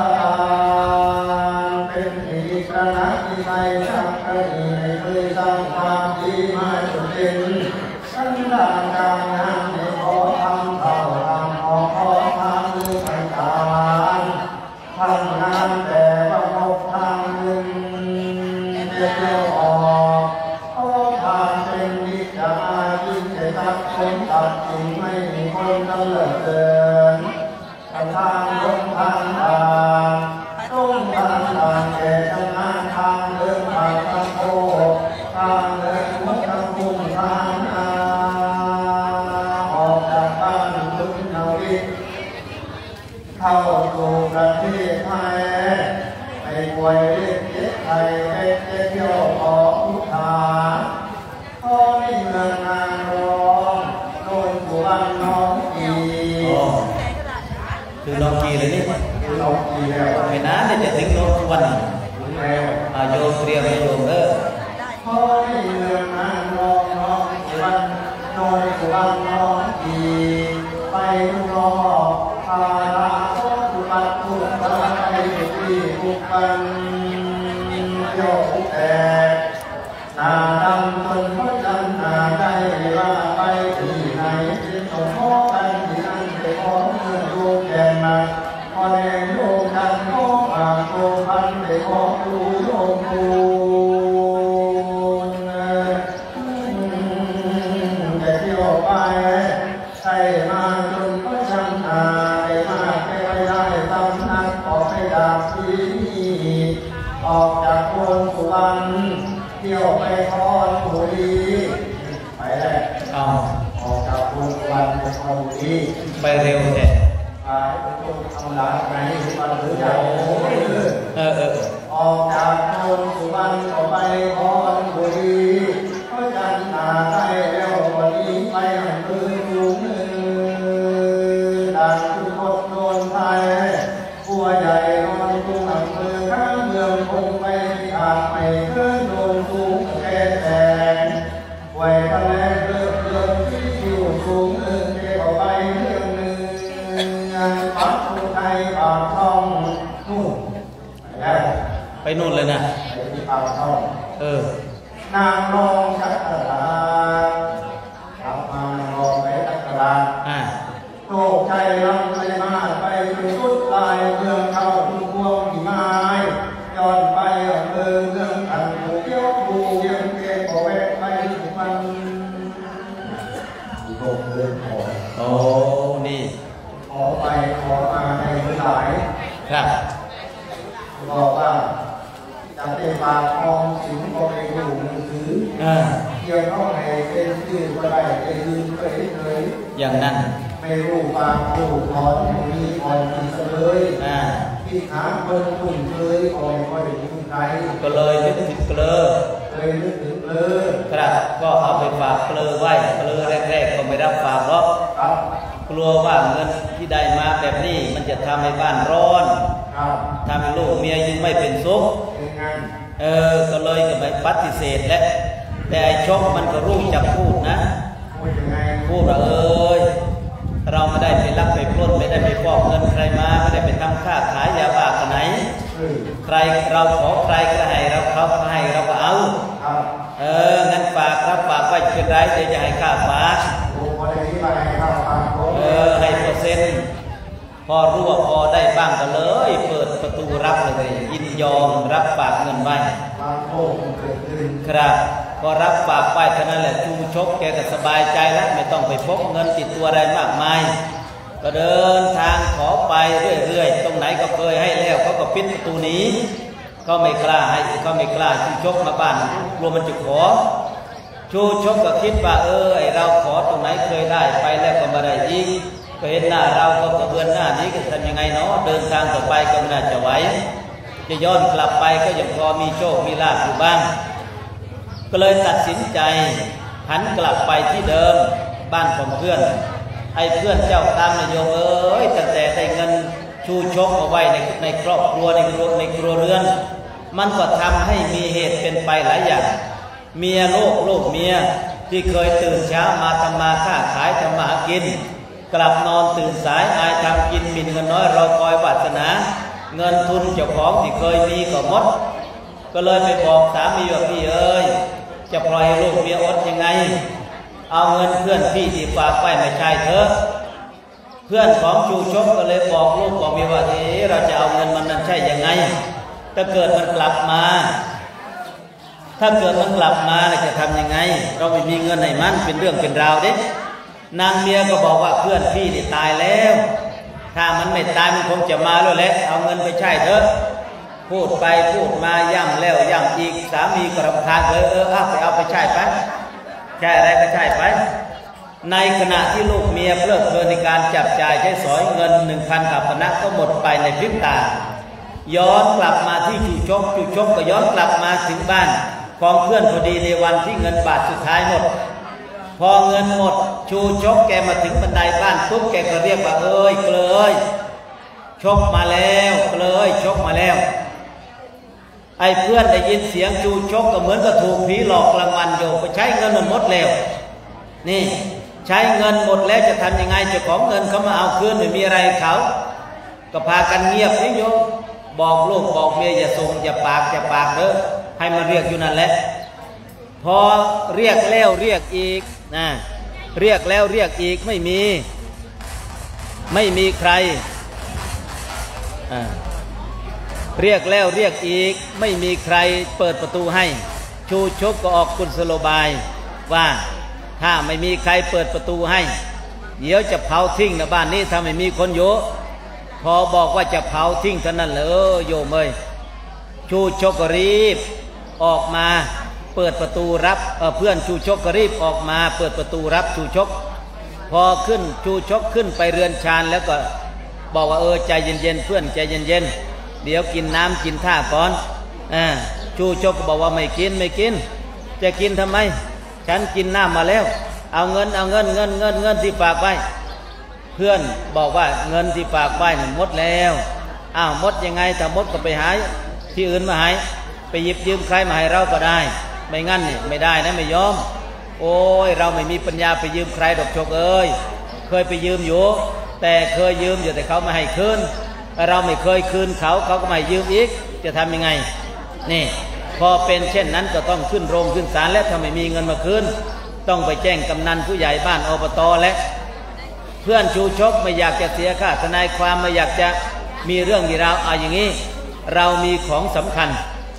การเป็นอิสระที่ใจสักกะดีให้เคยสร้างความดีมาจนเป็นสันดานการงานในขอทำเข้าทำออกขอทำมือทางการทำงานแต่ว่าพบทางหนึ่งเดียวออกขอทางเป็นวิจายิ่งจะทักคนตัดจริงไม่มีคนดำเนินทางลงทางทางต้องทางทางแก่ทางงานทางเดินทางทางโค้งทางเดินมุขทางพุ่งทางออกจากบ้านลุกนาวิเข้าสู่ประเทศไทยไปป่วยเล็กเจ็บไทยไปเที่ยวขอพุทธาขอมีเงินงานร้องโดนผู้บ้านน้องอีคือน้องกีเลยนี่น้องกีแล้วไม่นานจะถึงน้องวันโยมเตรียมโยมขอให้เงินงานร้องน้องวันโดนผู้บ้านน้องอีไปรอภาระผู้บ้านผู้บ้านไปที่ผู้กันโยกแต่หน้าดำจนพจันหน้าได้ว่าไปที่ไหนที่สมมติกันที่นั่นไปขอเงินโยมแก่มาพอแดงโยมดันโยมอาโยมพันไปขอดูโยมดูแต่เที่ยวไปใส่มาจนพจันหน้าได้มาไปได้ตำนักออกไปดาบที่ออกจากโคนสุวรรณเที่ยวไปคอนบุรีไปแล้วออกจากโคนสุวรรณไปคอนบุรีไปเร็วแท้ไปคนทำร้านไหนสุวรรณหรือใหญ่ออกจากโคนสุวรรณก็ไปคอนบุรีเพราะจันทาได้แล้ววันนี้ไปหันปืนอยู่มือด่านทุกคนโดนไทยผู้ใหญ่นอนทุ่งอำเภอข้างเมืองคงไปอาจไม่เคยโดนสูงแก่แต่ไว้ทะเลเริ่มที่อยู่สูงเกี่ยวไปเรื่องหนึ่งปักผู้ไทยปากช่องนู่นไปนู่นเลยนะไปที่ปากช่องนางรองจักรราชกลับมานางรองไปจักรราชโชคชัยลำไม่มาไปถึงสุดลายเมืองเข้าทุ่งพวงหิมายย้อนไปเมืองอันถูกเที่ยวดูยังเก็บเอาไว้ไปทุกวันโลกเรื่องของโอ้นี่ขอไปขอมาในหลายครับบอกว่าจะเป็นปากคลองสิงก็ไปดูมือถือเกี่ยวข้องให้เป็นชื่อก็ได้เป็นลืมเลยอย่างนั้นไม่รู้ปากรู้ถอนมีอ่อนมีเสลยที่หาคนคุ้นเคยอ่อนก็ได้ยินใครก็เลยนึกถึงเกลือเลยนึกถึงเกลือครับก็เอาไปฝากเกลือไว้เกลือแรกๆก็ไม่รับฝากหรอกกลัวว่าเงินที่ได้มาแบบนี้มันจะทำให้บ้านร้อนทำให้ลูกเมียอยู่ไม่เป็นสุขก็เลยก็ไปปฏิเสธและแต่ไอ้ชกมันก็รู้จักพูดนะพูดว่าเราไม่ได้ไปลักไปปล้นไม่ได้ไปฟอกเงินใครมาไม่ได้ไปทำค้าขายยาบ้ากันไหนใครเราขอใครก็ให้เราเขาให้เราก็เอางั้นฝากรับฝากไว้เป็นไรเดี๋ยวจะให้ค่าฝากให้เปอร์เซ็นต์พอรู้ว่าพอได้บ้างก็เลยเปิดประตูรับเลยยินยอมรับฝากเงินไว้ครับพอรับฝากไว้เท่านั้นแหละจูชกแกก็สบายใจแล้วไม่ต้องไปพกเงินติดตัวอะไรมากมายก็เดินทางขอไปเรื่อยๆตรงไหนก็เคยให้แล้วเขาก็ปิดประตูนี้ ก็ไม่กล้าให้ก็ไม่กล้าจูชกมาบ้านกลัวมันจะขอชูชกก็คิดว่าไอเราขอตรงไหนเคยได้ไปแล้วก็มาได้อีกก็เห็นหน้าเราก็กระเบือนหน้านี้ก็ทำยังไงเนาะเดินทางต่อไปก็ไม่น่าจะไหวจะย้อนกลับไปก็ยังพอมีโชคมีลาภอยู่บ้างก็เลยตัดสินใจหันกลับไปที่เดิมบ้านของเพื่อนไอ้เพื่อนเจ้าตามนายโยมตั้งแต่ได้เงินชูชกเอาไว้ในครอบครัวในครัวเรือนมันก็ทำให้มีเหตุเป็นไปหลายอย่างเมียลูกเมียที่เคยตื่นเช้ามาทำมาค้าขายทำมากินกลับนอนตื่นสายอายทำกินมินเงินน้อยรอคอยวาสนาเงินทุนเจ้าของที่เคยมีก็หมดก็เลยไปบอกสามีว่าพี่จะปล่อยลูกเมียอดยังไงเอาเงินเพื่อนพี่ที่ฝากไว้ไม่ใช่เถอะเพื่อนของชูชกก็เลยบอกลูกบอกเมียว่าเราจะเอาเงินมันนั้นใช่ยังไงถ้าเกิดมันกลับมาจะทำยังไงเราไม่มีเงินให้มันเป็นเรื่องเป็นราวเด้นางเมียก็บอกว่าเพื่อนพี่นี่ตายแล้วถ้ามันไม่ตายมันคงจะมาแล้วแหละเอาเงินไปใช้เถอะพูดไปพูดมาย่ำแล้วย่ำอีกสามีก็รำคาญเอาไปใช้ไปใช่อะไรก็ใช่ไปในขณะที่ลูกเมียเพลิดเพลินในการจับจ่ายใช้สอยเงิน 1,000 กัปปนะก็หมดไปในพริบตาย้อนกลับมาที่ชูชกก็ย้อนกลับมาถึงบ้านของเพื่อนพอดีในวันที่เงินบาทสุดท้ายหมดพอเงินหมดชูชกแกมาถึงบันไดบ้านปุ๊บแกก็เรียกว่าเกลยชกมาแล้วเกลยชกมาแล้วไอ้เพื่อนได้ยินเสียงชูชกก็เหมือนกับถูกผีหลอกกลางวันอยู่ไปใช้เงินมันหมดแล้วนี่ใช้เงินหมดแล้วจะทำยังไงเจ้าของเงินเขามาเอาคืนไม่มีอะไรเขาก็พากันเงียบนี่โยมบอกลูกบอกเมียอย่าส่งอย่าปากเด้อให้มาเรียกอยู่นั่นแหละพอเรียกแล้วเรียกอีกนะเรียกแล้วเรียกอีกไม่มีใครเรียกแล้วเรียกอีกไม่มีใครเปิดประตูให้ชูชกก็ออกกุศโลบายว่าถ้าไม่มีใครเปิดประตูให้เดี๋ยวจะเผาทิ้งนะบ้านนี้ถ้าไม่มีคนอยู่พอบอกว่าจะเผาทิ้งเท่านั้นเลยโยมชูชกก็รีบออกมาเปิดประตูรับเพื่อนชูชกก็รีบออกมาเปิดประตูรับชูชกพอขึ้นชูชกขึ้นไปเรือนชานแล้วก็บอกว่าใจเย็นๆเพื่อนใจเย็นๆเดี๋ยวกินน้ำกินท่าก่อนชูชกก็บอกว่าไม่กินจะกินทำไมฉันกินน้ำมาแล้วเอาเงินที่ฝากไว้เพื่อนบอกว่าเงินที่ฝากไว้หมดแล้วหมดยังไงถ้าหมดก็ไปหาที่อื่นมาให้ไปหยิบยืมใครมาให้เราก็ได้ไม่งั้นนี่ไม่ได้นะไม่ยอมเราไม่มีปัญญาไปยืมใครดอกชกเคยไปยืมอยู่แต่เคยยืมอยู่แต่เขาไม่ให้คืนเราไม่เคยคืนเขาก็ไม่ยืมอีกจะทำยังไงนี่พอเป็นเช่นนั้นก็ต้องขึ้นโรงขึ้นศาลและถ้าไม่มีเงินมาคืนต้องไปแจ้งกำนันผู้ใหญ่บ้านอบตและเพื่อนชูชกไม่อยากจะเสียค่าทนายความไม่อยากจะมีเรื่องที่เราอย่างนี้เรามีของสำคัญ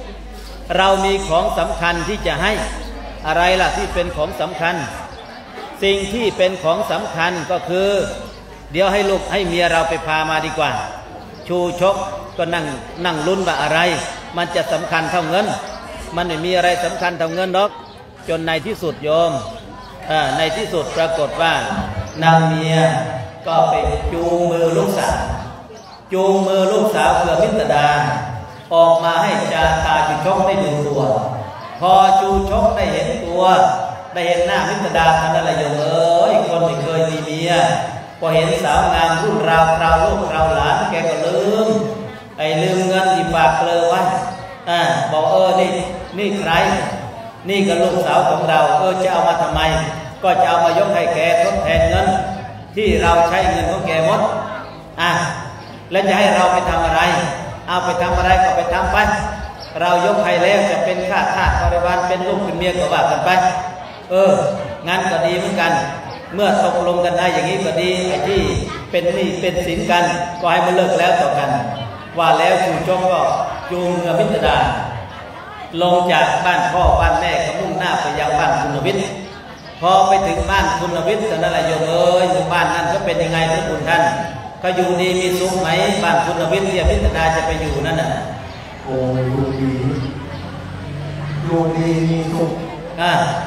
ที่จะให้อะไรล่ะที่เป็นของสำคัญสิ่งที่เป็นของสำคัญก็คือเดี๋ยวให้ลูกให้เมียเราไปพามาดีกว่าชูชกก็นั่งลุ้นว่าอะไรมันจะสำคัญเท่าเงินมันไม่มีอะไรสำคัญเท่าเงินหรอกจนในที่สุดโยมในที่สุดปรากฏว่านางเมียก็ไปจูงมือลูกสาวเพื่อมิตรดาออกมาให้จาตาชูชกได้ดูตัวพอชูชกได้เห็นตัวได้เห็นหน้ามิตรดาท่านอะไรโยมคนไม่เคยมีเมียพอเห็นสาวงามรุ่นราวลูกราวหลานแกก็ลืมเงินที่ฝากเกลอไว้บอกนี่ใครนี่ก็ลูกสาวของเราจะเอามาทำไมก็จะเอามายกให้แกทดแทนเงินที่เราใช้เงินของแกหมดแล้วจะให้เราไปทำอะไรเอาไปทำอะไรก็ไปทำไปเรายกให้แล้วจะเป็นข้าทาสบริวารเป็นลูกเป็นเมียก็ว่ากันไปงั้นก็ดีเหมือนกันเมื่อตกลงกันได้อย่างนี้ก็ดีไอ้ที่เป็นหนี้เป็นสินกันก็ให้มันเลิกแล้วต่อกันว่าแล้วชูชกก็จูงเรือมิตรดาลงจากบ้านพ่อบ้านแม่ก็มุ่งหน้าไปยังบ้านคุณวิทย์พอไปถึงบ้านคุณวิทย์แต่นั่นแหละโยมบ้านนั้นก็เป็นยังไงพระคุณท่านเขาอยู่ดีมีสุขไหมบ้านคุณวิทย์ที่มิตรดาจะไปอยู่นั่นน่ะอยู่ดีมีสุข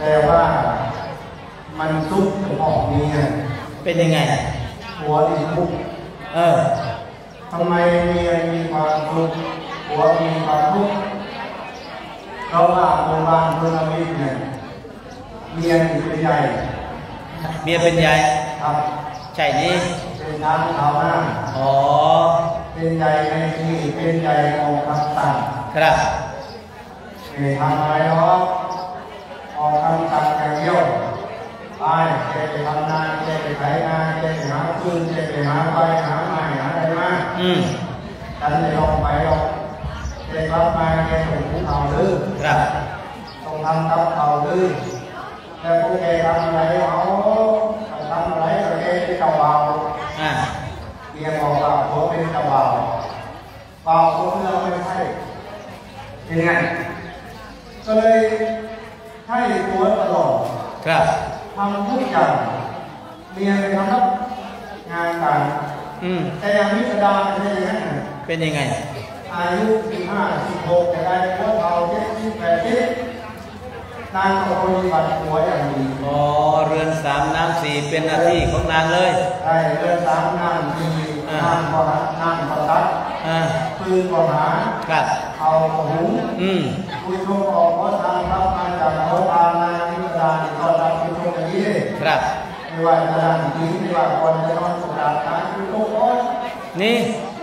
แต่ว่ามันซุกออกเมียเป็นยังไงหัวดีทุกทำไมเมียมีความทุกข์หัวมีความทุกข์เพราะว่าโบราณคนละวิเนี่ยเมียเป็นใหญ่เมียเป็นใหญ่ครับใช่นี่เป็นน้ำขาวหน้าเป็นใหญ่ในที่เป็นใหญ่ออกคำสั่งครับไม่ทำอะไรหรอกออกคำสั่งอย่างเดียวไปไปทำงานไปไถนาไปหาปืนไปหาไฟหาไม้หาอะไรมาฉันไม่ลองไปหรอกไปรับมาแกส่งภูเขาดื้อต้องทำกับเขาดื้อแต่พวกแกทำอะไรเอาทำอะไรก็แกเป็นเจ้าบ่าวเมียบอกว่าผมเป็นเจ้าบ่าวบ่าวผมเราไม่ใช่เป็นไงก็เลยให้ตัวตลอดทำทุกอย่างเมียไปทำรับงานการแต่ยังมิตรดาเป็นยังไงเป็นยังไงอายุ15 16แต่ได้พวกเรา78 70นางก็ปฏิบัติหัวอย่างดีเรือน3น้ำ4เป็นหน้าที่ของนางเลยใช่เรือน3น้ำ4นางก็ตัดปืนก็หาเอาก็หุงผู้ชมออกก็ทำรับมาจากเขาตามนางนิราณีก็รับผู้ชมอย่างนี้ไม่ว่าจะดังดีไม่ว่าคนจะนอนสุราษฎร์ผู้ชมก็นี่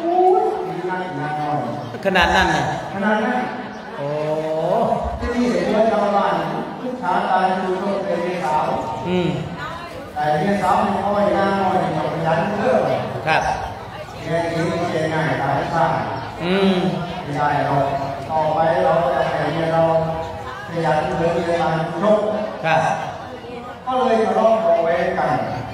ขนาดนั้นนะขนาดนั้นที่นี่เห็นว่าชาวบ้านทุกชาติการดูต้นเป็นสาวแต่เนี่ยสาวมันอ้อยหน้าอ้อยหยอกยันเยอะเนี่ยนี้เป็นง่ายตายซ่าไม่ได้เราต่อไปเราจะแข่งเราขยันเหลือเวลาชกก็เลยทะเลาะเบาแวงกัน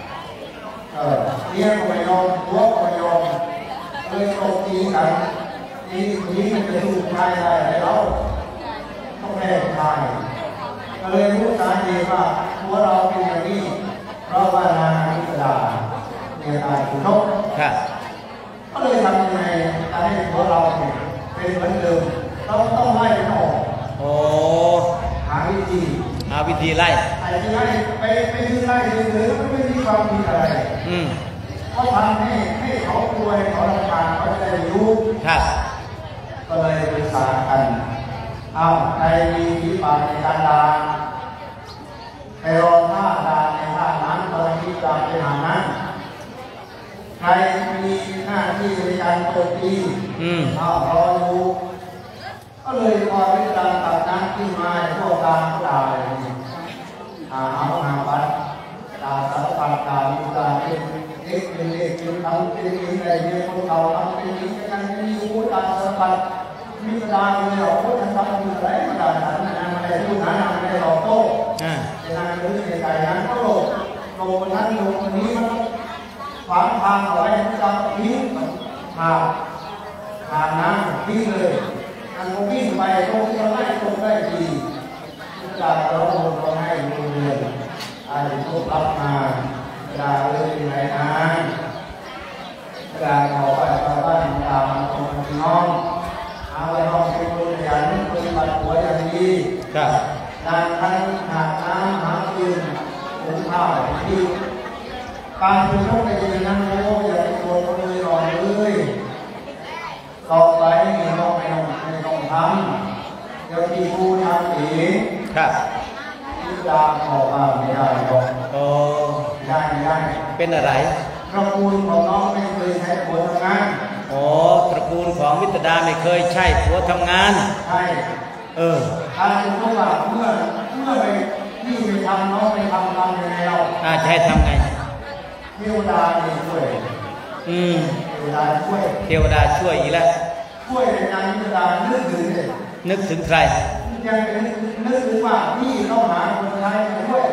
เนี่ยก็ไม่ยอมหัวก็ไม่ยอมเลยตบตีกันทีมันจะสู้ชายได้แล้วต้องแพ้ชายก็เลยรู้สาเหตุว่าหัวเราเป็นอย่างนี้เพราะว่านางนิสดาเนี่ยตายถูกชกก็เลยทำยังไงจะให้หัวเราเป็นเหมือนเดิมเราต้องไล่มันออกหาวิธีไล่ไล่ไปซื้อไล่ซื้อไม่มีความผิดอะไรเขาทำให้เขากลัวให้เขาทำการเขาจะได้รู้ก็เลยปรึกษากันใครมีฝีปากในการด่าไปรอท่าด่าในท่านั้นตอนที่ด่าไปหานั้นใครมีหน้าที่ในการโจมตีรอดูก็เลยพอวิจารณ์ตัดนั้นขึ้นมาพวกการด่าเลยเอาวัดด่าสัตว์ต่างๆด่าเป็นเล็กทำเป็นอะไรเนี่ยคนเก่าทำเป็นนี้กันมีพูดตามสัมผัสมีกระดาษเลยเราพูดทำเป็นอะไรกระดาษนั้นอะไรพูดนั้นอะไรเราโต้ในนั้นหรือในใจนั้นก็ลงนั้นลงคนนี้มันขวางทางเอาไว้จะทิ้งหาน้ำทิ้งเลยอันวิ่งไปตรงที่เราไล่ตรงได้ดีกระดาษเราลงเราให้ดูเลยอะไรทุกรับมาด่าเลยที่ไหนนะด่าเขาไปชาวบ้านด่าคนน้องเอาไว้น้องเป็นคนขยันปฏิบัติหัวอย่างดีนานทั้งหาน้ำหากินหุงข้าวที่การเป็นโรคในใจนั้นโอ้อย่าไปโกรธเลยหน่อยเลยต่อไปน้องไม่ต้องทำเดี๋ยวที่ผู้ทำเองที่ด่าเขาไม่ได้หรอกได้เป็นอะไรตระกูลของน้องไม่เคยใช้ผัวทำงานตระกูลของวิตรดาไม่เคยใช้ผัวทำงานใช่ถ้าคุณรู้ว่าเมื่อไปที่ไปทำน้องไปทำยังไงเราจะให้ทำไงเทวดาช่วยเทวดาช่วยอีกแล้วช่วยในการเทวดานึกถึงใครยังนึกถึงว่าพี่ต้องหาคนไทยมาช่วย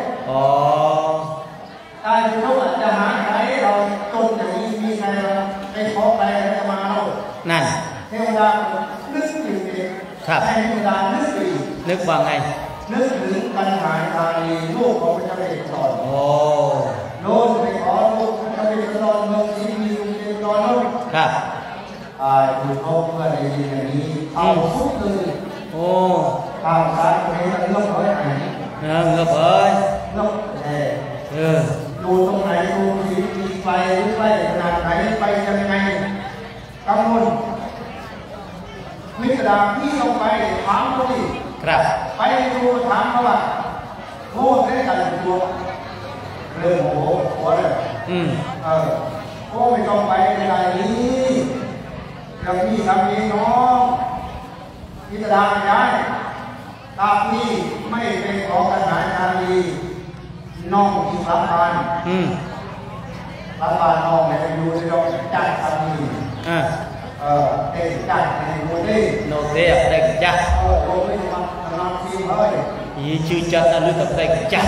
ได้เขาอาจจะหาใครเราต้นอย่างนี้มีใครเราไปขอใครจะมาเรานั่นเทวดานึกถึงเองเทวดานึกว่าไงนึกถึงปัญหาทางลูกของพระเจ้าเอกสอนโน้ตไปขอลูกพระเจ้าเอกสอนเมืองที่มีลุงเอกสอนลูกคุณเขาเพื่อในยินอย่างนี้เอาทุกเลยทางสารคนนี้เรื่องเขาอย่างไรเงือบเอ้ยนกดูตรงไหนดูสีไฟไฟขนาดไหนไปยังไงกำมลวิจารณ์ที่ลงไปถามเขาดิครับไปดูถามเขาว่าโอ้ได้กันตัวเรื่องโอ้โหเลยโอ้ไม่ต้องไปอะไรนี้อย่างนี้ทำนี้น้องวิจารณ์ไม่ได้ตาพี่ไม่เป็นของกระหายนาลีน้องที่รับบานรับบานน้องไม่ได้ดูในดอกจัดทำนี้เด็กจัดในโมเดลโนเดียเด็กจัดโอ้ไม่ทำทีเลยยี่ชื่อจัดอะไรกับเด็กจัด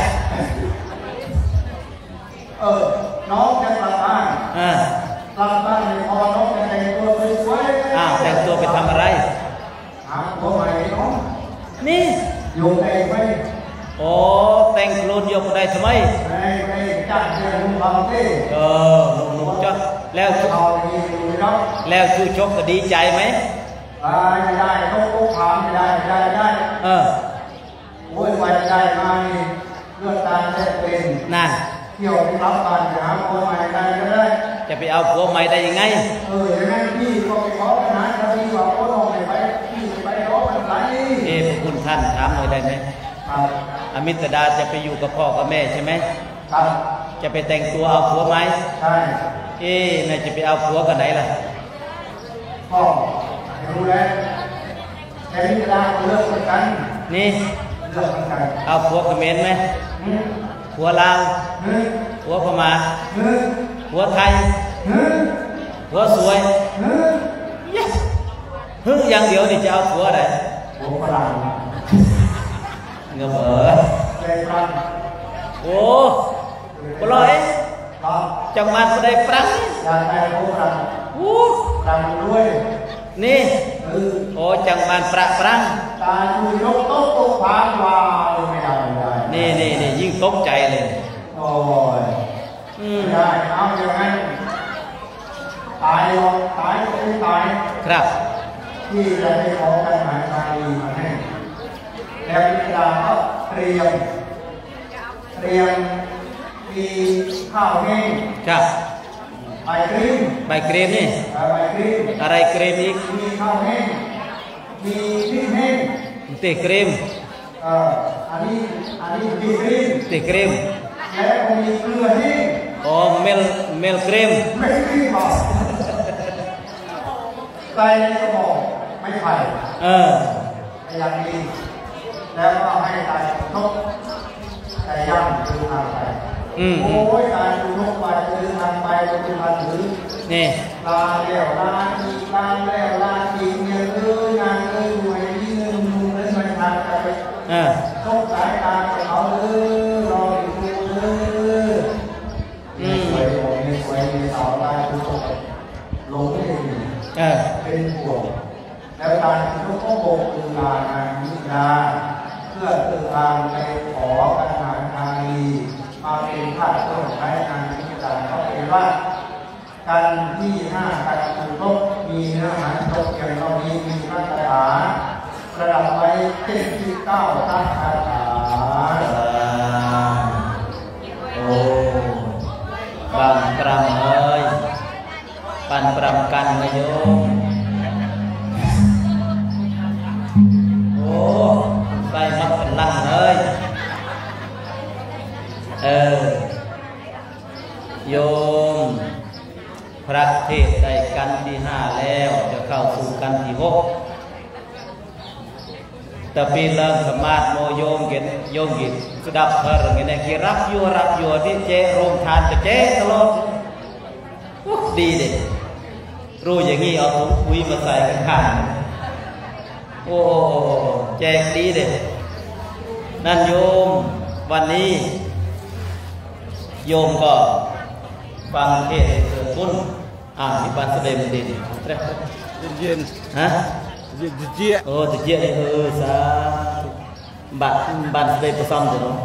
น้องจะรับบานรับบานในพอน้องจะแต่งตัวสวยแต่งตัวไปทำอะไรหาตัวใหม่น้องนี่อยู่ในไม่โอ้แต่งโคลนยกได้ทำไมไม่จัดเรื่องลุงบังเต้ลุงจัดแล้วชูชกก็ดีใจไหมไม่ได้ต้องถามไม่ได้โอ้ยวันได้มานี่เลือดตาแทบเป็นนั่นเที่ยวที่รับการหาผัวใหม่ได้ก็ได้จะไปเอาผัวใหม่ได้ยังไงอย่างนั้นพี่ก็ไปขอปัญหาถ้าพี่ว่าก็ลองไปพี่ไปขอปัญหาพระคุณท่านถามหน่อยได้ไหมอมิตรดาจะไปอยู่กับพ่อกับแม่ใช่ไหมครับจะไปแต่งตัวเอาผัวไหมใช่นายจะไปเอาผัวกันไหนล่ะพ่อรู้แล้วแต่อมิตรดาเลือกเหมือนกันนี่เลือกเหมือนกันเอาผัวเขมรไหมผัวลาวผัวพม่าผัวไทยผัวสวยอย่างเดียวนี่จะเอาผัวอะไรผัวฝรั่งเงือบโอ้ปลอยจังหวัดได้ปรังอยากได้ผัวฝรั่งฝรั่งด้วยนี่โอ้จังหวัดปรังตาดูยกโต๊ะโต๊ะผางว่าไม่ได้นี่ยิ่งตกใจเลยโอ้ยได้เอาอย่างนั้นตายก็ไม่ตายครับที่จะได้ขอการหาทางดีมาให้แล้ววิจารณ์ก็เตรียมมีข้าวแห้งครับใบกรีมนี่อะไรกรีมอีกมีข้าวแห้งมีพริกแห้งตีกรีมอันนี้มีกรีมตีกรีมแล้วก็มีเกลือแห้งเมลกรีมใส่ในกระบอกไม่ไผ่อย่างนี้แล้วก็ให้ใส่นกไก่ย่างคือทางไปโอ้ยการดูนกไปคือทางไปคือทางถือนี่ลาแล้วลาทีลาแล้วลาทีเงี้ยงานรวยยิ่งนุ่มเลยมันทางไปต้องสายตาเขารอดูสวยมีสาวลายทุกคนลงไม่ดีเป็นห่วงแล้วการทุกข้อโบกคือลางานนิยาเพื่อตื่นทางในขอการหาทางดีมาเป็นภาพต้นใช้งานนิยาเขาเป็นว่าการที่5การคือลบมีเนื้อหาตกเกี่ยวกับมีมาตรฐานระดับไว้เป็นที่9ตั้งคาถาโอ้บางปรำเลยปันปรำกันนะโยมโอ้ใส่มักเป็นลังเลยโยมพระเทศได้กันที่5แล้วจะเข้าสู่กันที่6แต่ปีเริ่มสมาธิโมโยมกินสุดับเพลิงเนี่ยกี่รับยัวที่เจโรงทานจะเจตลอดดีเด็กรู้อย่างนี้เอาถุงปุ๋ยมาใส่ข้างโอ้แจกดีเด็กนั่นโยมวันนี้โยมก็ฟังเทศเกิดบุญที่บ้านแสดงดีเย็นฮะเจี๊ยเจี๊ยสาบ้านแสดงประซ้ำเนาะ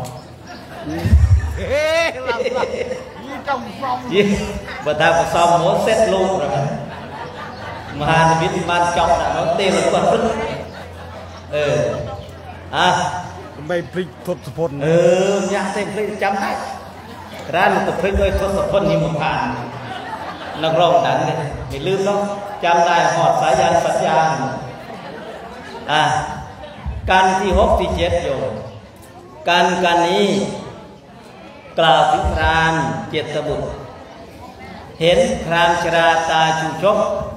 บัดาประซ้ำหมดเสร็จลูกแล้วมหานิมิตบ้านจอกน่ะnó tên là quật rứt ไม่พลิกทศพลอยากเต็มพลิกจำได้ร้านตกพลิกด้วยทศพลนี่มันผ่านนักร้องดังเลยไม่ลืมต้องจำได้หอดสายยานสัญญาณการที่6ที่7อยู่การนี้กล่าวถึงพรามเจตบุตรเห็นพรามชราตาชูชก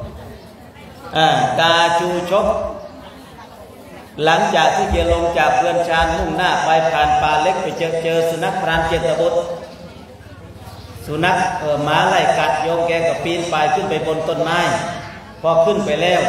ตาชูชกหลังจากที่เกี่ยวลงจากเรือนชานมุ่งหน้าไปผ่านป่าเล็กไปเจอสุนัขพรามเจตบุตรสุนัขหมาไล่กัดโยมแกก็ปีนป่ายขึ้นไปบนต้นไม้พอขึ้นไปแล้ว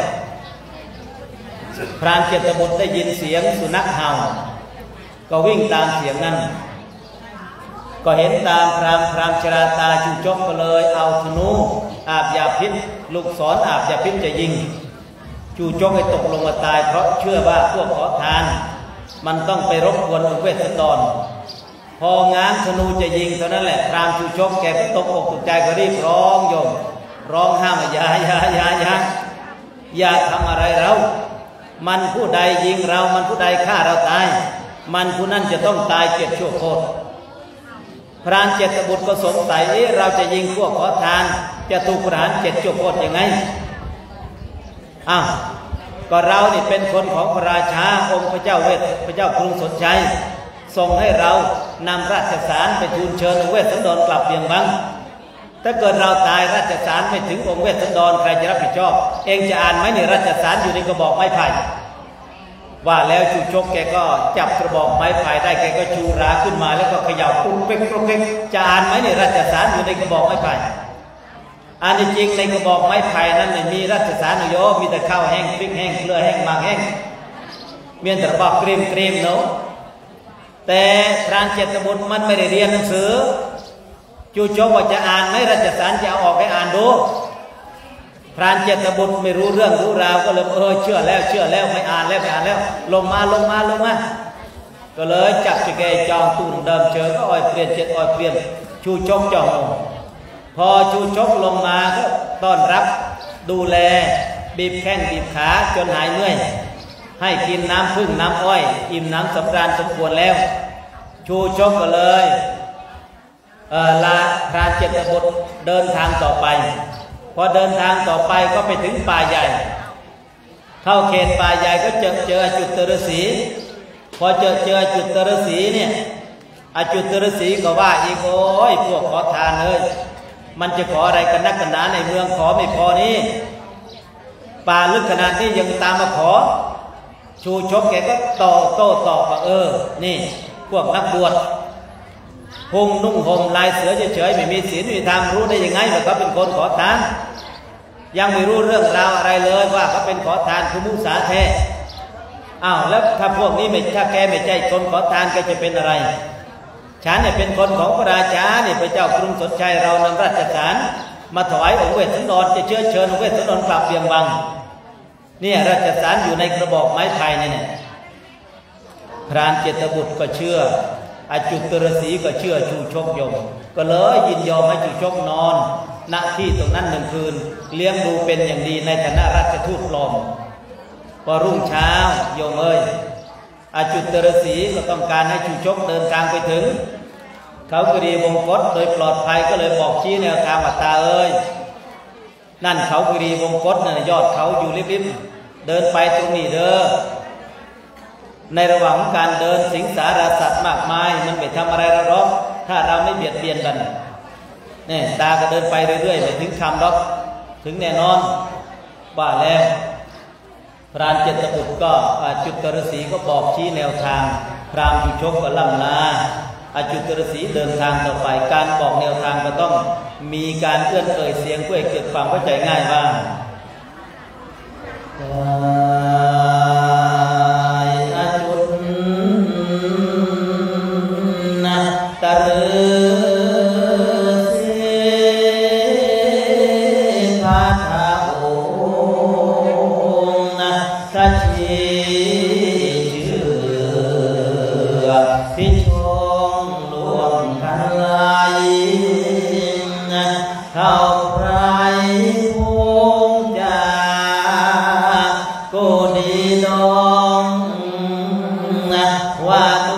พรามเจตบุตรได้ยินเสียงสุนัขเห่าก็วิ่งตามเสียงนั้นก็เห็นตามพรามชราตาชูชกก็เลยเอาธนูอาบยาพิษลูกศรอาบยาพิษจะยิงชูชกให้ตกลงมาตายเพราะเชื่อว่าพวกขอทานมันต้องไปรบกวนอุเวสดรพอง้างธนูจะยิงเท่านั้นแหละพรามชูชกแกก็ตกอกตกใจก็รีบร้องโยมร้องห้ามอย่าทำอะไรเรามันผู้ใดยิงเรามันผู้ใดฆ่าเราตายมันผู้นั้นจะต้องตายเจ็บชั่วโคตรพรานเจตบุตรก็สงสัยเราจะยิงพวกขอทานจะถูกประหารเจ็บชั่วโคตรยังไงก็เรานี่เป็นคนของพระราชาองค์พระเจ้าเวทพระเจ้ากรุงสนชัยส่งให้เรานำราชสารไปทูลเชิญองค์เวสสันดรกลับเวียงวังถ้าเกิดเราตายราชสารไม่ถึงองค์เวสสันดรใครจะรับผิดชอบเองจะอ่านไหมนี่ราชสารอยู่ในกระบอกไม้ไผ่ว่าแล้วชูชกแกก็จับกระบอกไม้ไผ่ได้แกก็ชูราขึ้นมาแล้วก็เขย่าปุ๊บเป๊กจะอ่านไหมนี่ราชสารอยู่ในกระบอกไม้ไผ่อันจริงในกระบอกไม้ไผ่นั้นไม่มีราชสารโยมีแต่ข้าวแห้งพริกแห้งเกลือแห้งหมากแห้งเมียนแต่บอกเกรียมเนาะแต่พรานเจตบุตรมันไม่ได้เรียนหนังสือชูชกว่าจะอ่านไหมราชสารจะเอาออกให้อ่านดูพรานเจตบุตรไม่รู้เรื่องรู้ราวก็เลยเชื่อแล้วไม่อ่านแล้วลงมาก็เลยจับจะแกจองตูนเดิมเจอก็อ้อยเปลี่ยนชูชกจองพอชูชกลงมาก็ต้อนรับดูแลบีบแข้งบีบขาจนหายเมื่อยให้กินน้ำพึ่งน้ำอ้อยอิ่มน้ำสำราญสมควรแล้วชูชกก็เลยลาพรานเจตบุตรเดินทางต่อไปพอเดินทางต่อไปก็ไปถึงป่าใหญ่เข้าเขตป่าใหญ่ก็เจอจุตฤาษีพอเจอจุตฤาษีเนี่ยจุตฤาษีก็ว่าอีกโอ้ยพวกขอทานเลยมันจะขออะไรกันนักกันหนาในเมืองขอไม่พอนี่ป่าลึกขนาดนี้ยังตามมาขอชูชกแกก็โต้ตอบว่านี่พวกนักบวชนุ่งห่มลายเสือเฉยๆไม่มีศีลไม่มีธรรมรู้ได้ยังไงว่าเขาเป็นคนขอทานยังไม่รู้เรื่องราวอะไรเลยว่าเขาเป็นขอทานคือมุสาแท้แล้วถ้าพวกนี้ถ้าแกไม่ใช่คนขอทานแกจะเป็นอะไรฉันเนี่ยเป็นคนของพระราชาเนี่ยพระเจ้ากรุงสนชัยเรานำราชสารมาถวายองค์เวสสันดรจะเชิญองค์เวสสันดรกลับเวียงวังเนี่ยราชสารอยู่ในกระบอกไม้ไผ่เนี่ยพรานเจตบุตรก็เชื่อจุตฤาษีก็เชื่อชูชกยมก็เลยยินยอมให้ชูชกนอนณที่ตรงนั้น1 คืนเลี้ยงดูเป็นอย่างดีในฐานะราชทูตปลอมพอรุ่งเช้าโยมจุตฤาษีก็ต้องการให้ชูชกเดินทางไปถึงเขากรีวงกฏโดยปลอดภัยก็เลยบอกชี้แนวทางว่าตานั่นเขากรีวงกฏนั่นยอดเขาอยู่ริบๆเดินไปตรงนี้เด้อในระหว่างการเดินสิงสารสัตว์มากมายมันไม่ทำอะไรเราหรอกถ้าเราไม่เบียดเบียนกันนี่ตาก็เดินไปเรื่อยๆไม่ถึงคำหรอกถึงแน่นอนว่าแล้วพรานเจตบุตรก็จุตฤาษีก็บอกชี้แนวทางพรามชูชกก็ล่ำลาจุตฤาษีเดินทางต่อไปการบอกแนวทางก็ต้องมีการเอื้อนเอ่ยเสียงเพื่อให้เกิดความเข้าใจง่ายบ้างตะรึพาทาโอนะทะชีชื่อพิชงหลวงทันลายเข้าไพรพงจาโกดีดองว่า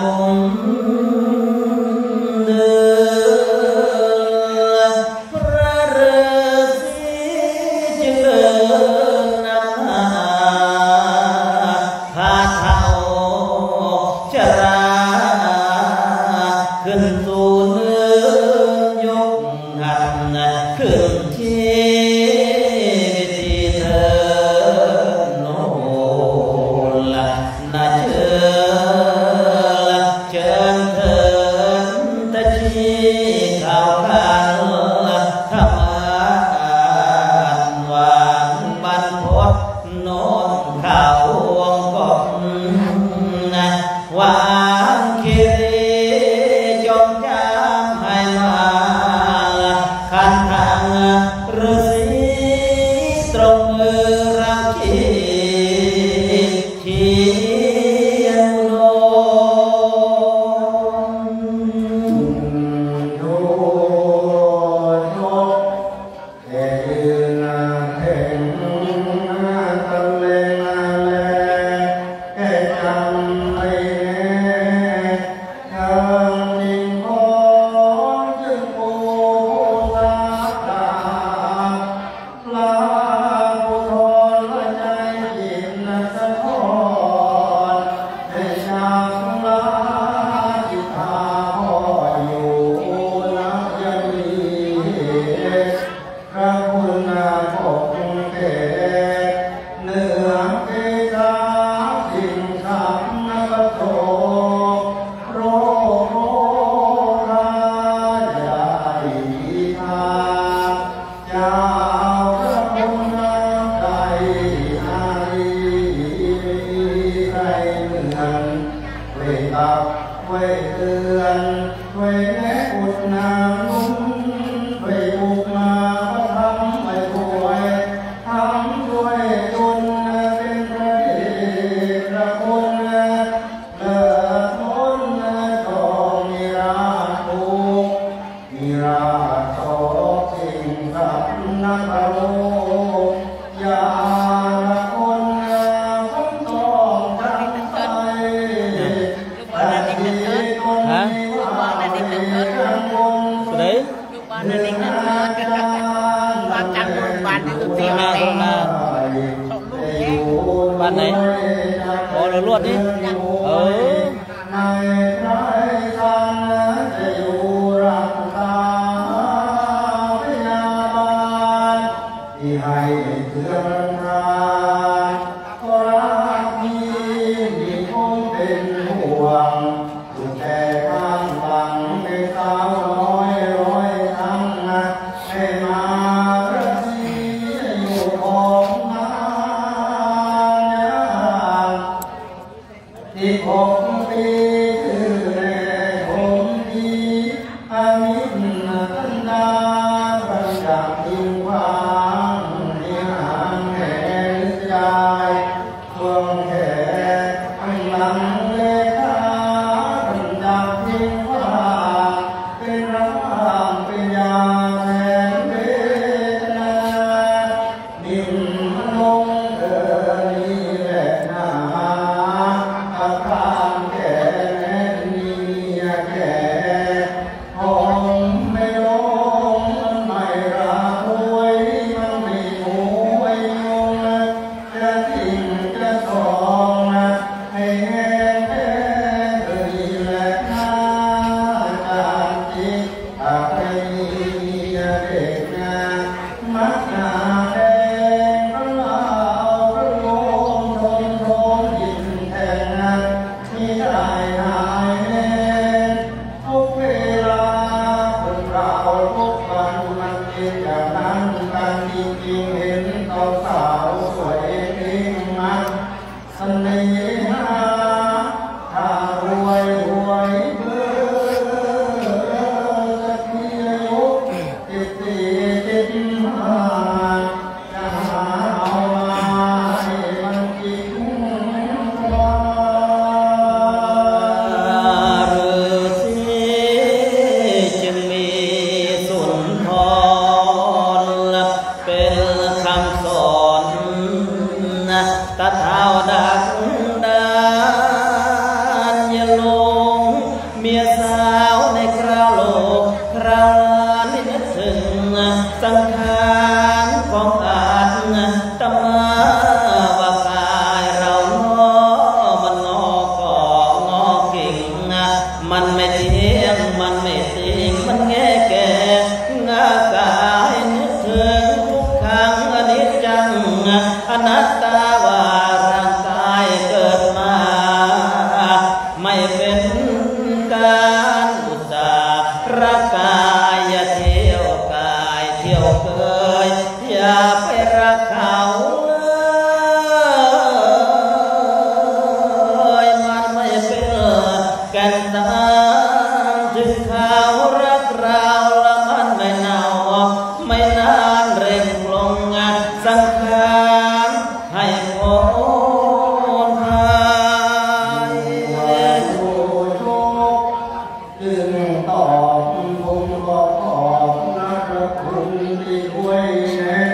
ตอบผมก็ขอบนักคุณที่ช่วยแนะ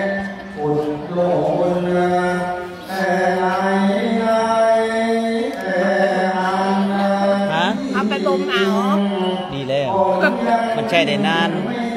ได้นาน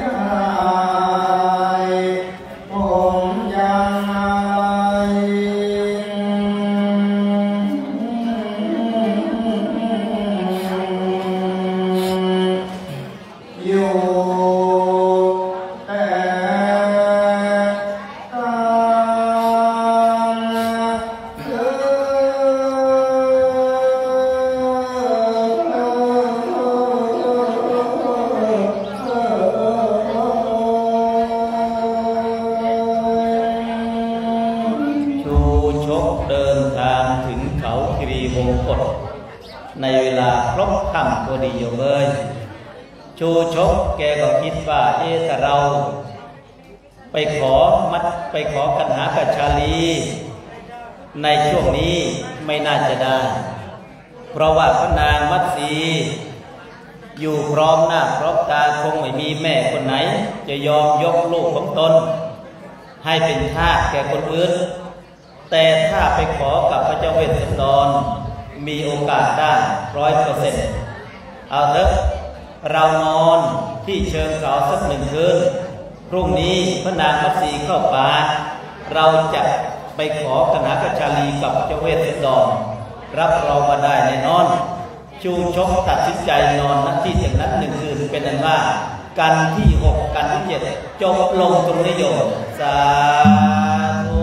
ในเวลาครบค่ำพอดีโยมเอ้ยชูชกแกก็คิดว่าถ้าเราไปขอกันหากัจฉาลีในช่วงนี้ไม่น่าจะได้เพราะว่าพระนางมัตสีอยู่พร้อมหน้าพร้อมตาคงไม่มีแม่คนไหนจะยอมยกลูกของตนให้เป็นทาสแก่คนอื่นแต่ถ้าไปขอกับพระเจ้าเวสสันดรมีโอกาสได้ 100%เอาเถอะเรานอนที่เชิงเขาสัก1 คืนพรุ่งนี้พระนางมัตสีเข้าป่าเราจะไปขอกันหากัจฉาลีกับเจ้าเวสสันดรรับรองว่าได้แน่นอนชูชกตัดสินใจนอนณที่อย่างนั้น1 คืนเป็นอันว่ากันที่6กันที่7จบลงตรงนี้โยมสาธุ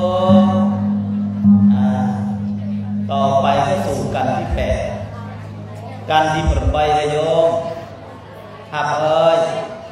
ต่อไปก็สู่กันที่8กันที่8เลยโยมหับเอ้ย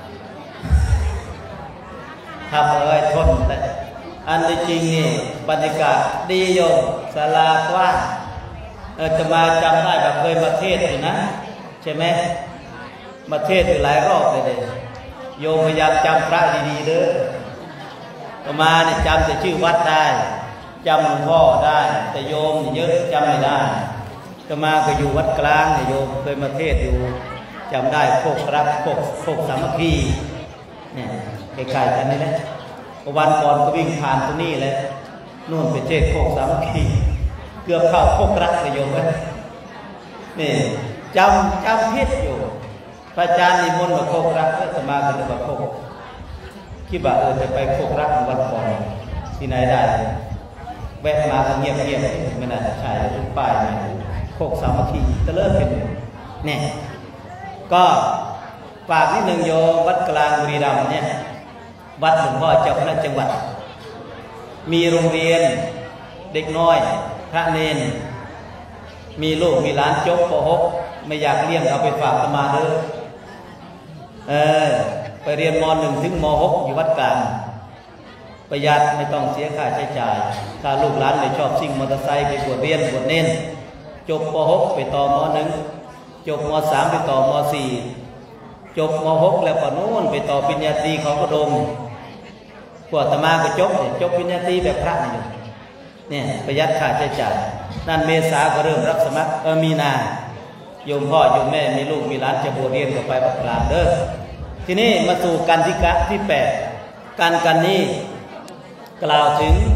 ทนแต่อันที่จริงนี่บรรยากาศดีโยมศาลากว้างจะมาจำได้แบบเคยมาเทศอยู่นะใช่ไหมมาเทศอยู่หลายรอบเลยโยมพยายามจำพระดีๆเด้อมาเนี่ยจำแต่ชื่อวัดได้จำหลวงพ่อได้แต่โยมเยอะจำไม่ได้มาก็อยู่วัดกลางเนี่ยโยมเคยมาเทศอยู่จำได้โคกรักโคกสามัคคีเนี่ยใกล้ๆกันนี่แหละวันก่อนก็วิ่งผ่านตรงนี้เลยนู่นไปเทศโคกสามัคคีเกือบเข้าโคกรักเลยโยมเลยนี่จำพิษอยู่พระอาจารย์นิมนต์มาโคกรักแล้วมาก็เลยมาโคกคิดว่าจะไปโคกรักวันก่อนที่ไหนได้แวะมาเงียบไม่น่าจะใช่ทุกป้ายโคกสามัคคีจะเลิกเป็นเนี่ยก็ฝากนิดหนึ่งโยวัดกลางบุรีรัมย์เนี่ยวัดหลวงพ่อเจ้าคณะจังหวัดมีโรงเรียนเด็กน้อยพระเนนมีลูกมีหลานจบป .6 ไม่อยากเลี้ยงเอาไปฝากอาตมาเด้อไปเรียนม .1 ถึงม .6 อยู่วัดกลางประหยัดไม่ต้องเสียค่าใช้จ่ายถ้าลูกหลานไม่ชอบซิ่งมอเตอร์ไซค์ไปบวชเรียนบวชเน้นจบป .6 ไปต่อม .1 จบม .3 ไปต่อม .4 จบม .6 แล้วก็โน่นไปต่อปริญญาตรีของกระดมพวกอาตมาก็จบปริญญาตรีแบบพระเนี่ยประหยัดค่าใช้จ่ายนั่นเมษาก็เริ่มรับสมัครมีนาโยมพ่อโยมแม่มีลูกมีหลานจะบวชเรียนก็ไปวัดกลางเด้อทีนี้มาสู่กันที่8กันนี้กล่าวถึง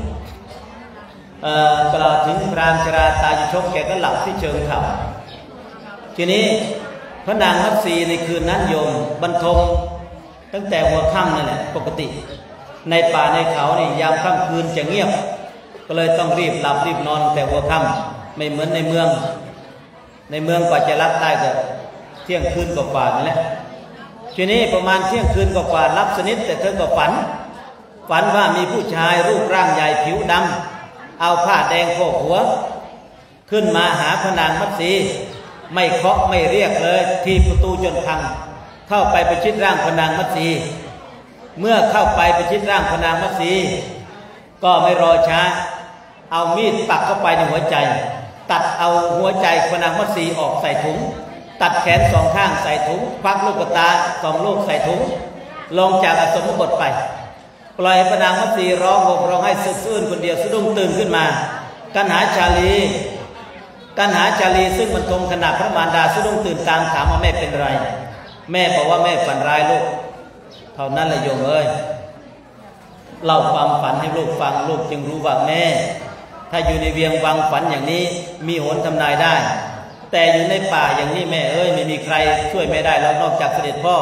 พรามชราตายชกแกก็หลับที่เชิงเขาทีนี้พระนางมัตสีในคืนนั้นโยมบรรทมตั้งแต่หัวค่ำนั่นแหละปกติในป่าในเขานี่ยามค่ำคืนจะเงียบก็เลยต้องรีบหลับรีบนอนแต่หัวค่ำไม่เหมือนในเมืองกว่าจะรับได้ก็เที่ยงคืนกว่าๆนั่นแหละทีนี้ประมาณเที่ยงคืนกว่าๆรับสนิทแต่เธอก็ฝันว่ามีผู้ชายรูปร่างใหญ่ผิวดำเอาผ้าแดงโพกหัวขึ้นมาหาพระนางมัตสีไม่เคาะไม่เรียกเลยที่ประตูจนพังเข้าไปประชิดร่างพระนางมัตสีเมื่อเข้าไปประชิดร่างพระนางมัตสีก็ไม่รอช้าเอามีดปักเข้าไปในหัวใจตัดเอาหัวใจพระนางมัตสีออกใส่ถุงตัดแขน2 ข้างใส่ถุงควักลูกตา2 ลูกใส่ถุงลงจากอสมบทไปปล่อยพระนางมัตสีร้องห่มร้องให้ซื่นคนเดียวสะดุ้งตื่นขึ้นมากันหาชาลีซึ่งมันตรงขนาดพระมารดาสะดุ้งตื่นตามถามว่าแม่เป็นไรแม่บอกว่าแม่ฝันร้ายลูกเท่านั้นแหละโยมเอ้ยเล่าความฝันให้ลูกฟังลูกจึงรู้ว่าแม่ถ้าอยู่ในเวียงวังฝันอย่างนี้มีโหนทำนายได้แต่อยู่ในป่าอย่างนี้แม่เอ้ยไม่มีใครช่วยแม่ได้แล้วนอกจากเสด็จพ่อ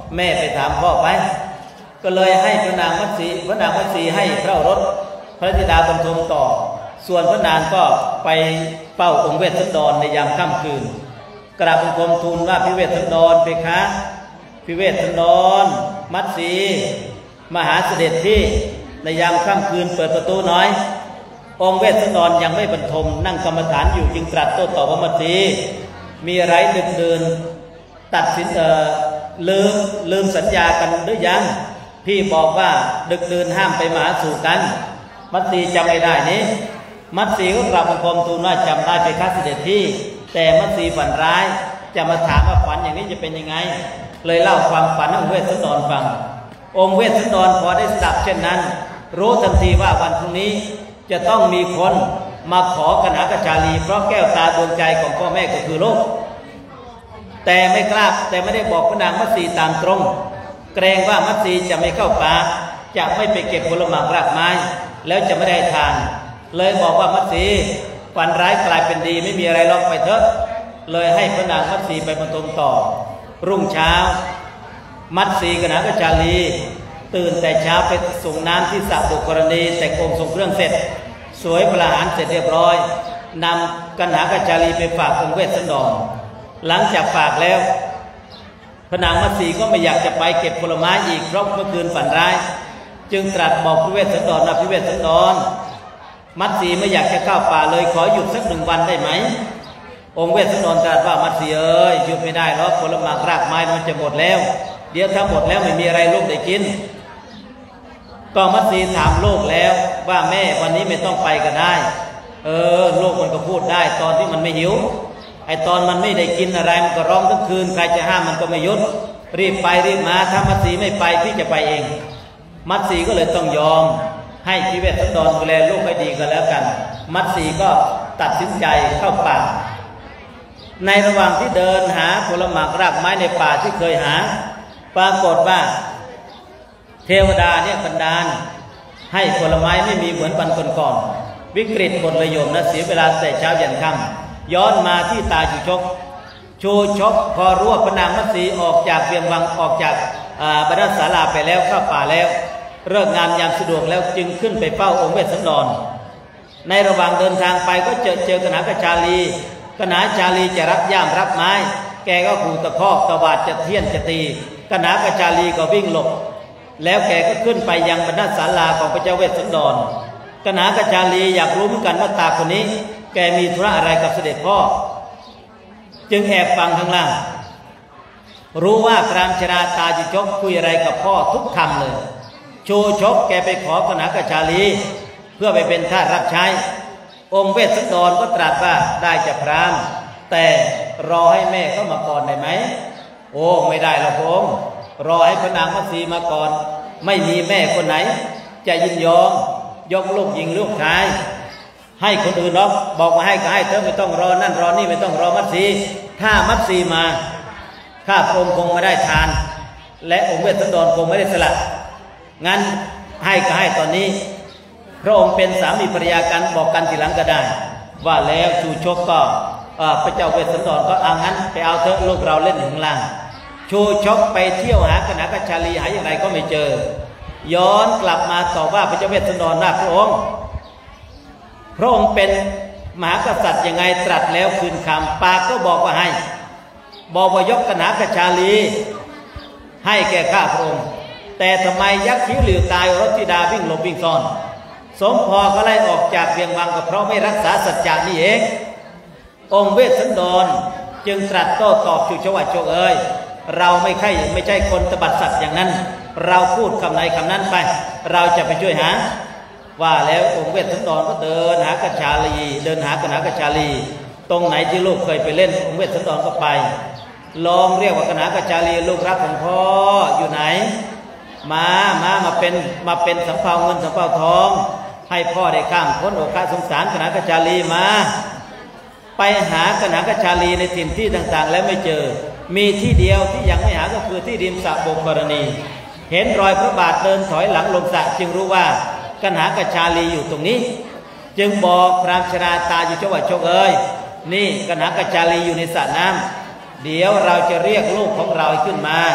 แม่ไปถามพ่อไปก็เลยให้พระนางมัตสีให้พระโอรสพระธิดาบรรทมต่อส่วนพระนางก็ไปเฝ้าองค์เวสสันดรในยามค่ำคืนกราบบังคมทูลว่าพิเวสสันดรเพคะพิเวสสันดรมัตสีมหาเสด็จที่ในยามค่ำคืนเปิดประตูน้อยองค์เวสสันดรยังไม่บรรทมนั่งกรรมฐานอยู่จึงตรัสโต้ตอบว่ามัตสีมีอะไรดึกดื่นตัดสินลืมสัญญากันหรือยังพี่บอกว่าดึกดื่นห้ามไปมาหาสู่กันมัตสีจำไม่ได้นี้มัตสีก็กราบบังคมทูลว่าจำได้เพคะเสด็จที่แต่มัตสีฝันร้ายจะมาถามว่าฝันอย่างนี้จะเป็นยังไงเลยเล่าความฝันให้องค์เวสสันดรฟังองค์เวสสันดรพอได้สดับเช่นนั้นรู้ทันทีว่าวันพรุ่งนี้จะต้องมีคนมาขอกนากจารีเพราะแก้วตาดวงใจของพ่อแม่ก็คือโลกแต่ไม่กล้าแต่ไม่ได้บอกพระนางมัตสีตามตรงเกรงว่ามัตสีจะไม่เข้าป่าจะไม่ไปเก็บผลไม้รากไม้แล้วจะไม่ได้ทานเลยบอกว่ามัตสีฝันร้ายกลายเป็นดีไม่มีอะไรหรอกไปเถอะเลยให้พระนางมัตสีไปบรรทมต่อรุ่งเช้ามัตสีกนากจารีตื่นแต่เช้าไปส่งน้ำที่สระบุกรณีแต่งองค์ทรงเครื่องเสร็จสวยประหารเสร็จเรียบร้อยนำกนากจารีไปฝากองค์เวสสันดรหลังจากฝากแล้วพระนางมัตสีก็ไม่อยากจะไปเก็บผลไม้อีกเพราะเมื่อคืนฝันร้ายจึงตรัสบอกพิเวสสันดรนะพิเวสสันดรมัตสีไม่อยากจะเข้าป่าเลยขอหยุดสัก1 วันได้ไหมองค์เวสสันดรตรัสว่ามัตสีเอ้ยหยุดไม่ได้หรอกผลไม้รากไม้มันจะหมดแล้วเดี๋ยวถ้าหมดแล้วไม่มีอะไรลูกได้กินก็มัตสีถามลูกแล้วว่าแม่วันนี้ไม่ต้องไปก็ได้ลูกมันก็พูดได้ตอนที่มันไม่หิวไอตอนมันไม่ได้กินอะไรมันก็ร้องทั้งคืนใครจะห้ามมันก็ไม่หยุดรีบไปรีบมาถ้ามัตสีไม่ไปพี่จะไปเองมัตสีก็เลยต้องยอมให้พิเวสสันดรดูแลลูกให้ดีกันแล้วกันมัตสีก็ตัดสินใจเข้าป่าในระหว่างที่เดินหาผลไม้รากไม้ในป่าที่เคยหาปรากฏว่าเทวดาเนี่ยบันดาลให้ผลไม้ไม่มีเหมือนวันก่อนวิกฤตหมดเลยโยมนะเสียเวลาแต่เช้ายันค่ำย้อนมาที่ตาชูชกพอรู้ว่าพระนางมัตสีออกจากเวียงวังออกจากบรรณศาลาไปแล้วเข้าป่าแล้วเลิกงามยามสะดวกแล้วจึงขึ้นไปเฝ้าองค์เวสสันดรในระหว่างเดินทางไปก็เจอกนากจารีกนากจารีจะรับย่ามรับไม้แกก็ขู่ตะคอกตะวาดจะเทียนจะตีกนากจารีก็วิ่งหลบแล้วแกก็ขึ้นไปยังบรรณศาลาของพระเจ้าเวสสันดรกนากจารีอยากรู้เหมือนกันว่าตาคนนี้แกมีธุระอะไรกับเสด็จพ่อจึงแอบฟังข้างล่างรู้ว่าพรามชราตาจิจกคุยอะไรกับพ่อทุกคำเลยโชชกแกไปขอกนากจารีเพื่อไปเป็นทาสรับใช้องค์เวสสันดรก็ตรัสว่าได้จะพรามแต่รอให้แม่เข้ามาก่อนได้ไหมโอ้ไม่ได้หรอกผมรอให้พระนางมัตสีมาก่อนไม่มีแม่คนไหนจะยินยอมยกลูกหญิงลูกชายให้คนอื่นหรอกบอกมาให้ก็ให้เธอไม่ต้องรอนั่นรอนี่ไม่ต้องรอมัตสีถ้ามัตสีมาข้าพระองค์คงไม่ได้ทานและองค์เวสสันดรคงไม่ได้สละงั้นให้ก็ให้ตอนนี้พระองค์เป็นสามีภรรยากันบอกกันทีหลังก็ได้ว่าแล้วชูชกก็พระเจ้าเวสสันดรก็งั้นไปเอาเถอะลูกเราเล่นถึงล่างชูชกไปเที่ยวหากนากจารีหาอย่างไรก็ไม่เจอย้อนกลับมาต่อว่าพระเจ้าเวสสันดรว่าพระองค์เป็นมหากษัตริย์ยังไงตรัสแล้วคืนคำปากก็บอกว่าให้บอกว่ายกกนากจารีให้แก่ข้าพระองค์แต่ทำไมยักษ์คิ้วหลิวตายรถธิดาวิ่งหลบวิ่งซ่อนสมพอก็ไล่ออกจากเวียงวังก็เพราะไม่รักษาสัจจะนี่เององค์เวสสันดรจึงตรัสโต้ตอบชูชวัดโจเอ้ยเราไม่ใช่คนตบัดสัตว์อย่างนั้นเราพูดคำไหนคำนั้นไปเราจะไปช่วยหาว่าแล้วองค์เวสสันดรก็เดินหากจารีเดินหากนากจารีตรงไหนที่ลูกเคยไปเล่นองค์เวสสันดรก็ไปลองเรียกว่ากนากจารีลูกรักของพ่ออยู่ไหนมาเป็นสำเภาเงินสำเภาทองให้พ่อได้ข้ามพ้นอกาสงสารกนากจารีมาไปหากนากจารีในถิ่นที่ต่างๆแล้วไม่เจอมีที่เดียวที่ยังไม่หาก็คือที่ริมสระโบกรณีเห็นรอยพระบาทเดินถอยหลังลงสระจึงรู้ว่ากนากจารีอยู่ตรงนี้จึงบอกพรามชราตาอยู่จังหวัดโชคเอ้ยนี่กนากจารีอยู่ในสระน้ำเดี๋ยวเราจะเรียกลูกของเราขึ้นมา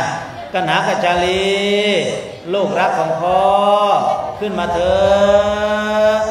กันหากัจจารีลูกรักของพ่อขึ้นมาเถิด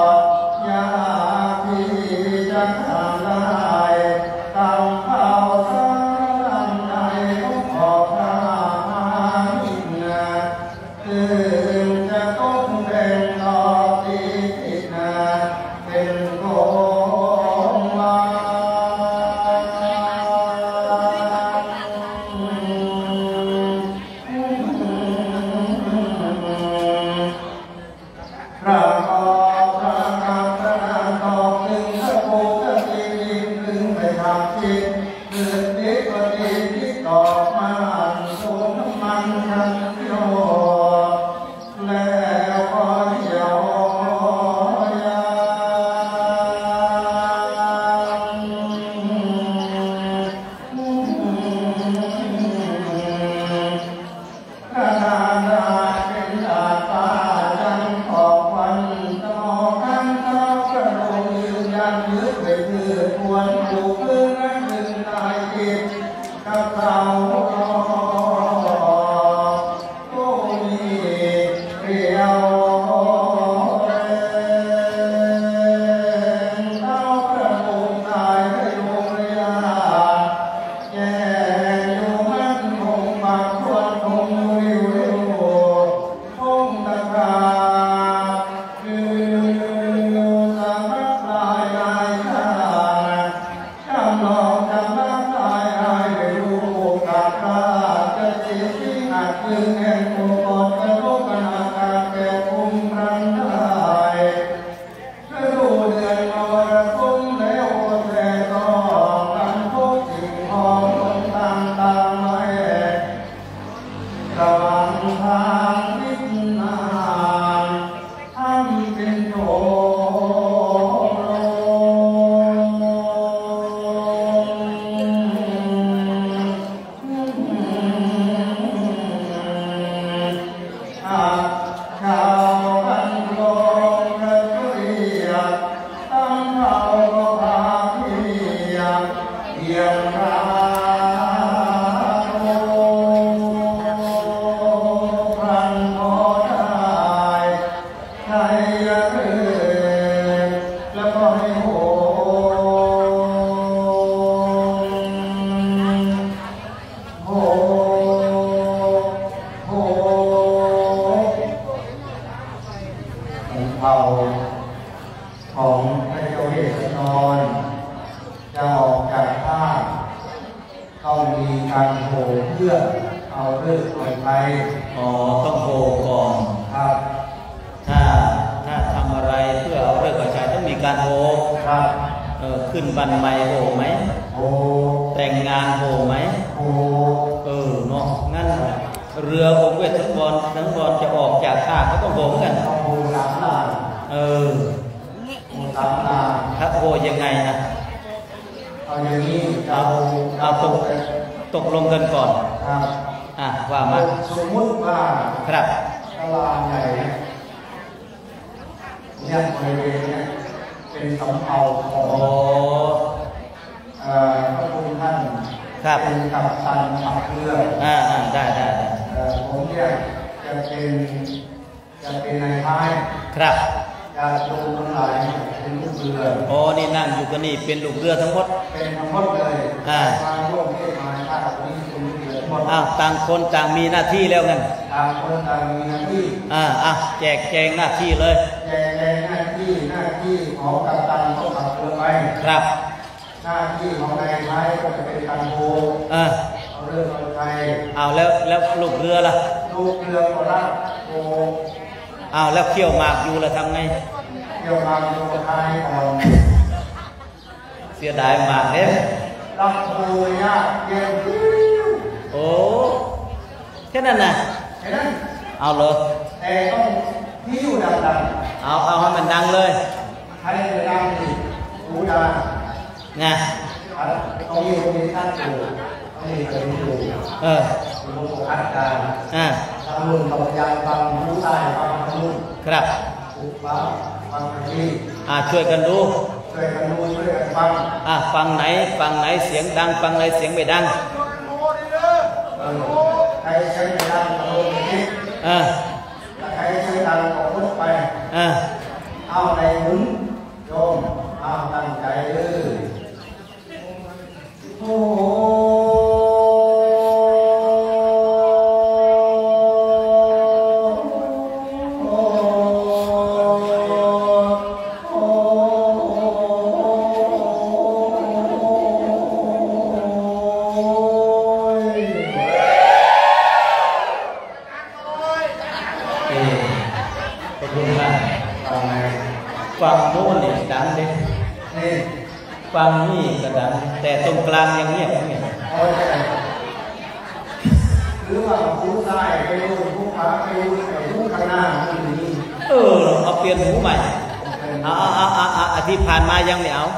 จะทำลายตามเผาของพระเจ้าเวสสันดรจะออกจากผ้าต้องมีการโห่เพื่อเอาเลิกเอาไปต้องโห่ก่อนครับถ้าทำอะไรเพื่อเอาเลิกเอาชัยต้องมีการโห่ครับขึ้นบันไม้โห่ไหมโห่แต่งงานโห่ไหมโห่เนาะงั้นเรือองค์เวสสันดรทั้งบอลจะออกจากท่าเขาต้องโห่กันโห่สามลานถ้าโหยังไงนะเอาอย่างนี้เอาตกลงกันก่อนว่ามาสมมุติว่าครับตลาดใหญ่เนี่ยบริเวณเนี่ยเป็นสำเภาของพระคุณท่านเป็นกัปตันขับเรือได้ผมเนี่ยจะเป็นนายท้ายครับจะดูทั้งหลายเป็นลูกเรือนี่นั่งอยู่กันนี่เป็นลูกเรือทั้งหมดเป็นทั้งหมดเลยมาร่วมเทศมาชาตินี้เป็นลูกเรือทั้งหมดต่างคนต่างมีหน้าที่แล้วกันต่างคนต่างมีหน้าที่แจกแจงหน้าที่เลยแจกแจงหน้าที่ของกัปตันก็ขับเรือไปครับหน้าที่ของนายท้ายก็จะเป็นการโบเอาเรื่องเอาใจแล้วลูกเรือล่ะลูกเรือก็รับโบแล้วเขี่ยวหมากอยู่แล้วทำไงเขี่ยวหมากอยู่ท้ายก่อนเสียดายหมากเนี่ยรับโบยากเย็นแค่นั้นนะแค่นั้นเลยแต่ต้องที่อยู่ดังๆเอาให้มันดังเลยให้มันดังดิหูดังนะต้องมีท่านอยู่ต้องมีคนอยู่รู้อัดการทำรุ่นต่อยางฟังรู้ใต้ฟังรุ่นครับฟังที่ช่วยกันดูช่วยกันฟังฟังไหนเสียงดังฟังไหนเสียงไม่ดังใครใช้ไม่ดังก็ลงนี้ใครใช้ดังก็พุทไปเอาในหมุนโยมตั้งใจเลยโอ้ฟังโน้นเนี่ยดังเลยฟังนี่ก็ดังแต่ตรงกลางยังเงียบหรือว่าหูซ้ายไปดูหูขวาไปดูหูข้างหน้านี่เอาเปลี่ยนหูใหม่ที่ผ่านมายังไม่เอา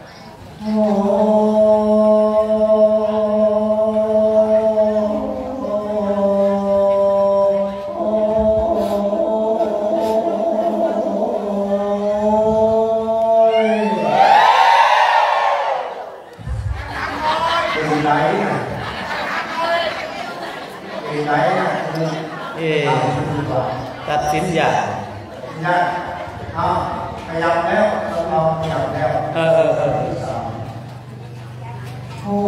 ตัดสินอย่างขยับแล้วเราขยับแล้วโอ้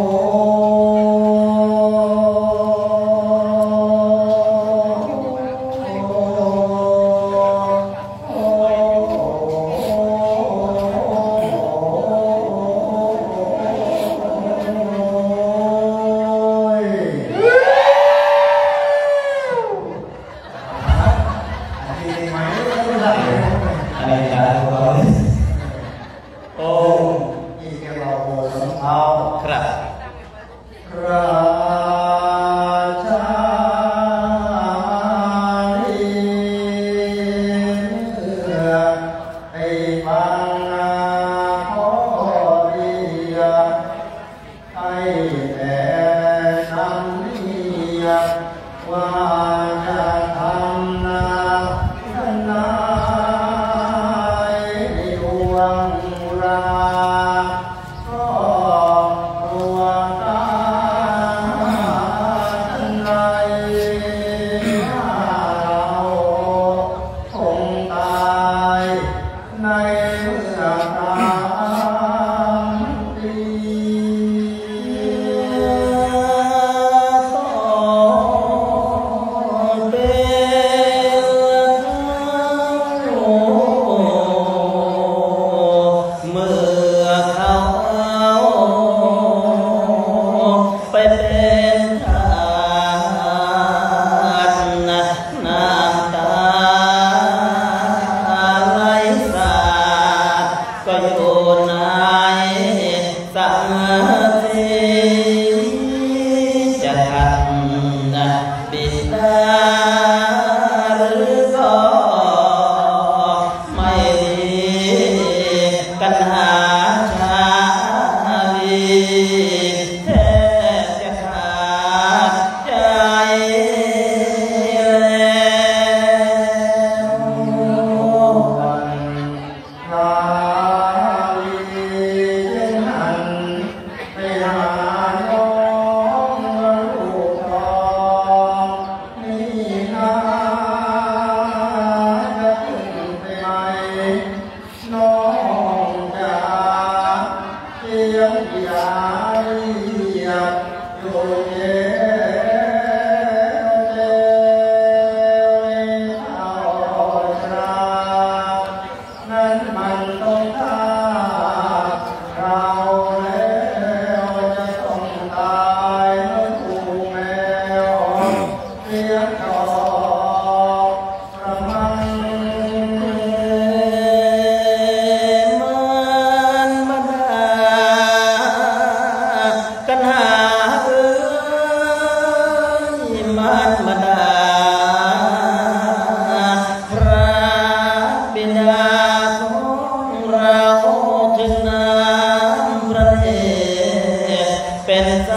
ต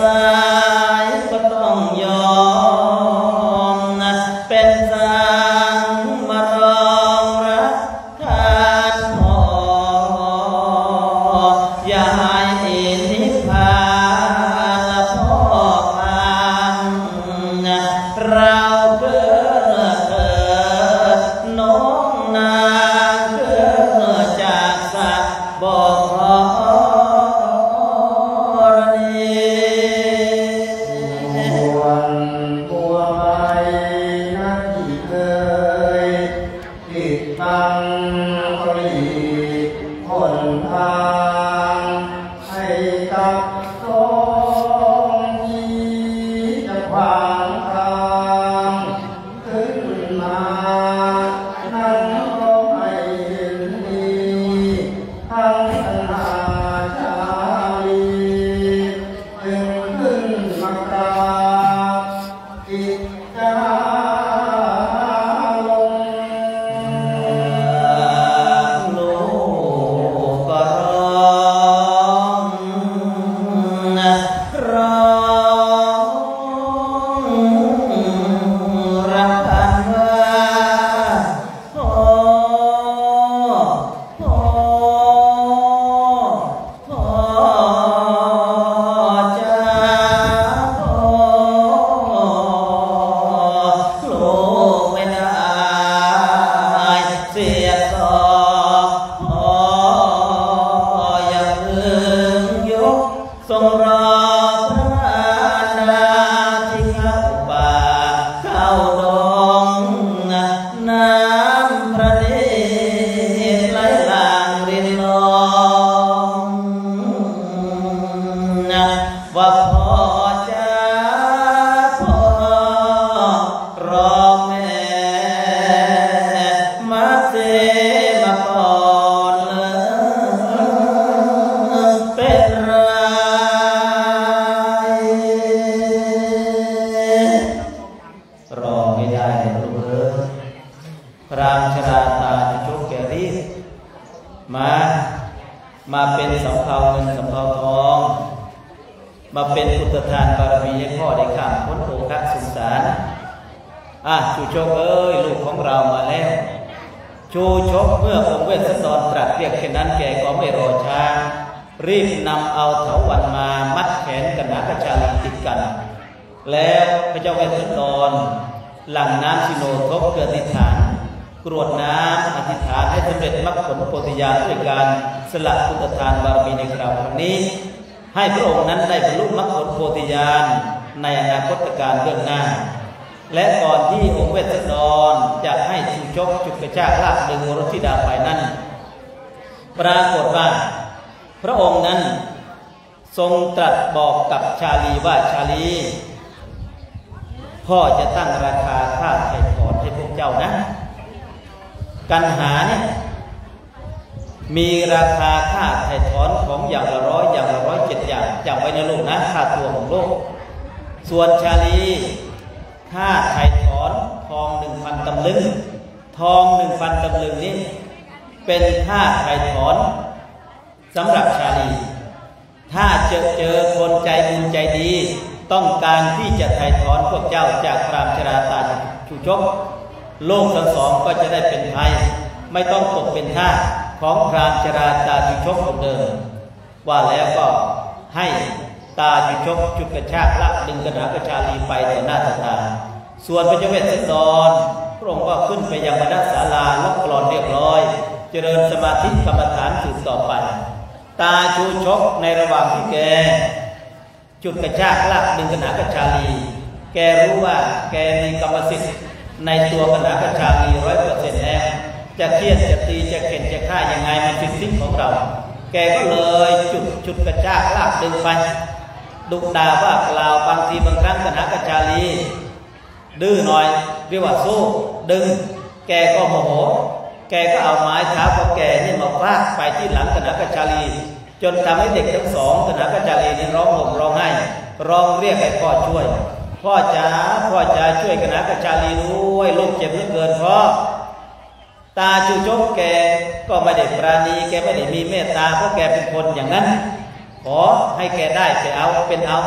ายก็ต้องยอมนะเป็นสังมารองรับทานหออย่าให้นิพพานพ่อพังนะเราเกิดน้องนางเกิดจากสักบอกขอมาเป็นสำเภาเงินสำเภาทองมาเป็นพุทธทานบารมีให้พ่อได้ข้ามพ้นโภคะสงสารชูชกเอ้ยลูกของเรามาแล้วชูชกเมื่อองค์เวสสันดรตรัสเรียกเช่นนั้นแกก็ไม่รอช้ารีบนำเอาเถาวัลย์มามัดแขนกันหากระชาลีติดกันแล้วพระเจ้าเวสสันดรหลั่งน้ำสิโนทบเกิดอธิษฐานกรวดน้ำอธิษฐานให้สำเร็จมรรคผลโพธิญาณด้วยการสละพุทธทานบารมีในคราวนี้ให้พระองค์นั้นได้บรรลุมรรคผลโพธิญาณในอนาคตการเบื้องหน้าและก่อนที่องค์เวสสันดรจะให้ชูชกจุดกระชากลากดึงวรธิดาไปนั้นปรากฏว่าพระองค์นั้นทรงตรัสบอกกับชาลีว่าชาลีพ่อจะตั้งราคาค่าไถ่ถอนให้พวกเจ้านะกันหาเนี่ยมีราคาค่าไถ่ถอนของอย่างละ100อย่างละ107อย่างจำไว้ในโลกนะค่าตัวของโลกส่วนชาลีค่าไถ่ถอนทอง 1,000 ตำลึงทอง 1,000 ตำลึงนี้เป็นค่าไถ่ถอนสำหรับชาลีถ้าเจอคนใจบุญใจดีต้องการที่จะไถ่ถอนพวกเจ้าจากพรามชราตาชูชกโลกทั้งสองก็จะได้เป็นไทยไม่ต้องตกเป็นทาสของพรามชราตาชูชกคนเดิมว่าแล้วก็ให้ตาชูชกจุดกระชากลากดึงกระหากระชาลีไปต่อหน้าต่อตาส่วนพระเจ้าเวสสันดรพระองค์ก็ขึ้นไปยังบรรณศาลาล็อกกลอนเรียบร้อยเจริญสมาธิกรรมฐานสืบต่อไปตาชูชกในระหว่างที่แกจุดกระชากลากดึงกระหากระชาลีแกรู้ว่าแกมีกรรมสิทธิ์ในตัวกระหากระชาลี 100% แล้วจะเคี่ยนจะตีจะเข็นจะฆ่ายังไงมันเป็นสิทธิ์ของเราแกก็เลยจุดกระชากลากดึงไปดุด่าว่ากล่าวบางทีบางครั้งกระหากระชาลีดื้อหน่อยเรียกว่าสู้ดึงแกก็โมโหแกก็เอาไม้เท้าของแกนี่มาฟาดไปที่หลังกระหากระชาลีจนทำให้เด็กทั้งสองกระหากระชาลีนี่ร้องห่มร้องไห้ร้องเรียกให้พ่อช่วยพ่อจ๋าช่วยกระหากระชาลีด้วยลูกเจ็บเหลือเกินพ่อตาชูชกแกก็ไม่ได้ปราณีแกไม่ได้มีเมตตาเพราะแกเป็นคนอย่างนั้นขอให้แกได้ไปเอาเป็นเอา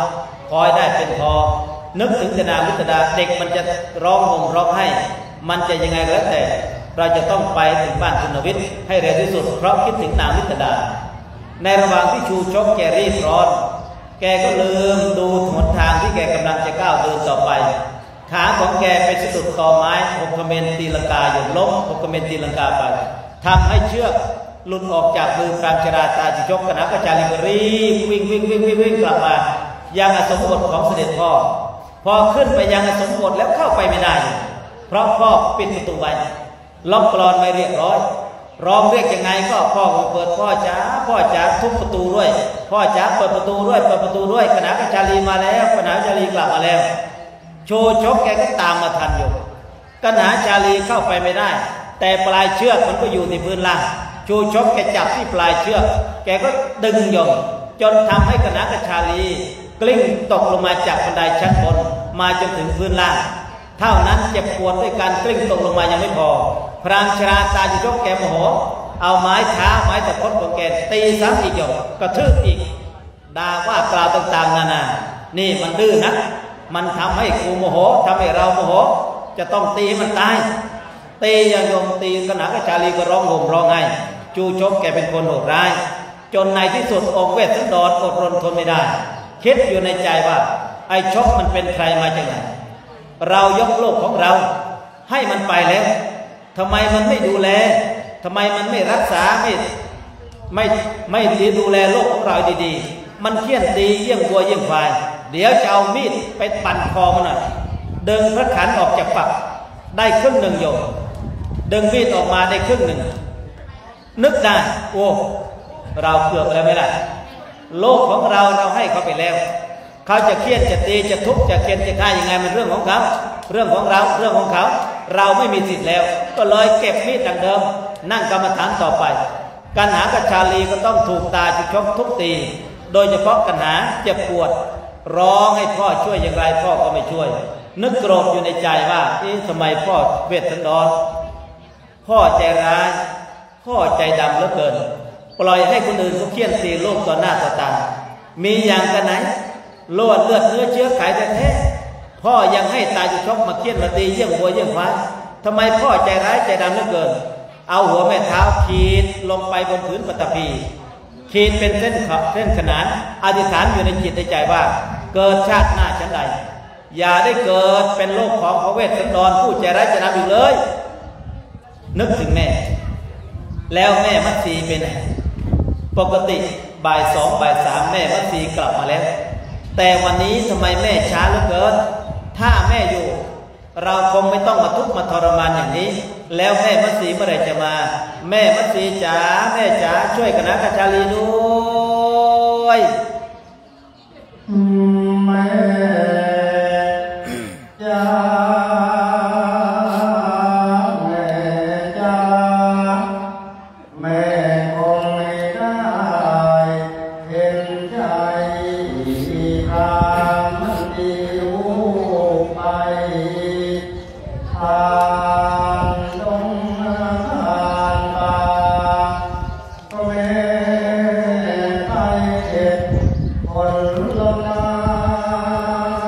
คอยได้เป็นพอนึกถึงจนามิตรดาเด็กมันจะร้องห่มร้องให้มันจะยังไงก็แล้วแต่เราจะต้องไปถึงบ้านคุณวิทย์ให้เร็วที่สุดเพราะคิดถึงนางมิตรดาในระหว่างที่ชูชกแกรีบร้อนแกก็ลืมดูหนทางที่แกกำลังจะก้าวเดินต่อไปขาของแกไปสะดุดตอไม้หกเขมรตีลังกาหยุดล้มหกเขมรตีลังกาไปทำให้เชือกหลุดออกจากมือพรามชราตาจิชกคณะกระจาริกรีบวิ่งกลับมายังอสมบทของเสด็จพ่อพอขึ้นไปยังอสมบทแล้วเข้าไปไม่ได้เพราะพ่อปิดประตูไว้ล็อกกลอนไม่เรียบร้อยร้องเรียกยังไงก็พ่อเปิดพ่อจ๋าทุบประตูด้วยพ่อจ๋าเปิดประตูด้วยคณะกระจารีมาแล้วคณะกระจารีกลับมาแล้วโชชกแกก็ตามมาทันอยู่คณะจารีเข้าไปไม่ได้แต่ปลายเชือกมันก็อยู่ที่พื้นล่างโชชกแกจับที่ปลายเชือกแกก็ดึงโยงจนทำให้คณะกระจารีกลิ้งตกลงมาจากบันไดชั้นบนมาจนถึงพื้นล่างเท่านั้นเจ็บปวดด้วยการกลิ้งตกลงมายังไม่พอพรามชราตาจิชกแกโมโหเอาไม้เท้าไม้ตะพดของแกตีซ้ำอีกหยกกระทืบอีกด่าว่ากล่าวต่างๆนานานี่มันดื้อนะมันทำให้กูโมโหทำให้เราโมโหจะต้องตีมันตายตีอย่างโยมตีขณะกระจารีก็ร้องห่มร้องไห้จูชกแกเป็นคนโหดร้ายจนในที่สุดองค์เวทสันดรอดรนทนไม่ได้คิดอยู่ในใจว่าไอ้ชกมันเป็นใครมาจากไหนเรายกโลกของเราให้มันไปแล้วทำไมมันไม่ดูแลทำไมมันไม่รักษาไม่ดูแลโลกของเราดีๆมันเคี่ยนตีเยี่ยงวัวเยี่ยงควายเดี๋ยวจะเอามีดไปปั่นคอมันหน่อยดึงพระขันออกจากฝักได้ครึ่งหนึ่งโยมดึงมีดออกมาได้ครึ่งหนึ่งนึกได้โอ้เราเกือบแล้วไม่ได้โลกของเราให้เขาไปแล้วเขาจะเคี่ยนจะตีจะทุบจะเคี่ยนจะฆ่ายังไงมันเรื่องของเขาเรื่องของเราเรื่องของเขาเราไม่มีสิทธิ์แล้วก็เลยเก็บมีดดังเดิมนั่งกรรมฐานต่อไปกันหากชาลีก็ต้องถูกตาจิชกทุบตีโดยเฉพาะกันหาเจ็บปวดร้องให้พ่อช่วยอย่างไรพ่อก็ไม่ช่วยนึกโกรธอยู่ในใจว่าทำไมพ่อเวทสันดรพ่อใจร้ายพ่อใจดำเหลือเกินปล่อยให้คนอื่นเขาเคี่ยนตีโลกต่อหน้าต่อตามีอย่างกันไหนโลดเลือดเนื้อเชื้อไขแท้ๆพ่อยังให้ตาจิชกมาเคี่ยนมาตีเยี่ยงวัวเยี่ยงควายทำไมพ่อใจร้ายใจดำเหลือเกินเอาหัวแม่เท้าขีดลงไปบนพื้นปฐพีขีดเป็นเส้นขนานอธิษฐานอยู่ในจิตในใจว่าเกิดชาติหน้าชั้นใดอย่าได้เกิดเป็นโลกของพระเวสสันดรผู้ใจร้ายใจดำอยู่เลยนึกถึงแม่แล้วแม่มัตสีเป็นปกติบ่ายสองบ่ายสามแม่มัตสีกลับมาแล้วแต่วันนี้ทำไมแม่ช้าเหลือเกินถ้าแม่อยู่เราคงไม่ต้องมาทุกข์มาทรมานอย่างนี้แล้วแม่มัตสีเมื่อไหร่จะมาแม่มัตสีจ๋าแม่จ๋าช่วยคณะกระจารีด้วยแม่จ๋าแม่คงไม่ได้เห็นใจพรามที่ลูกไปทางดงทางป่าก็แม่ไปเก็บผลไม้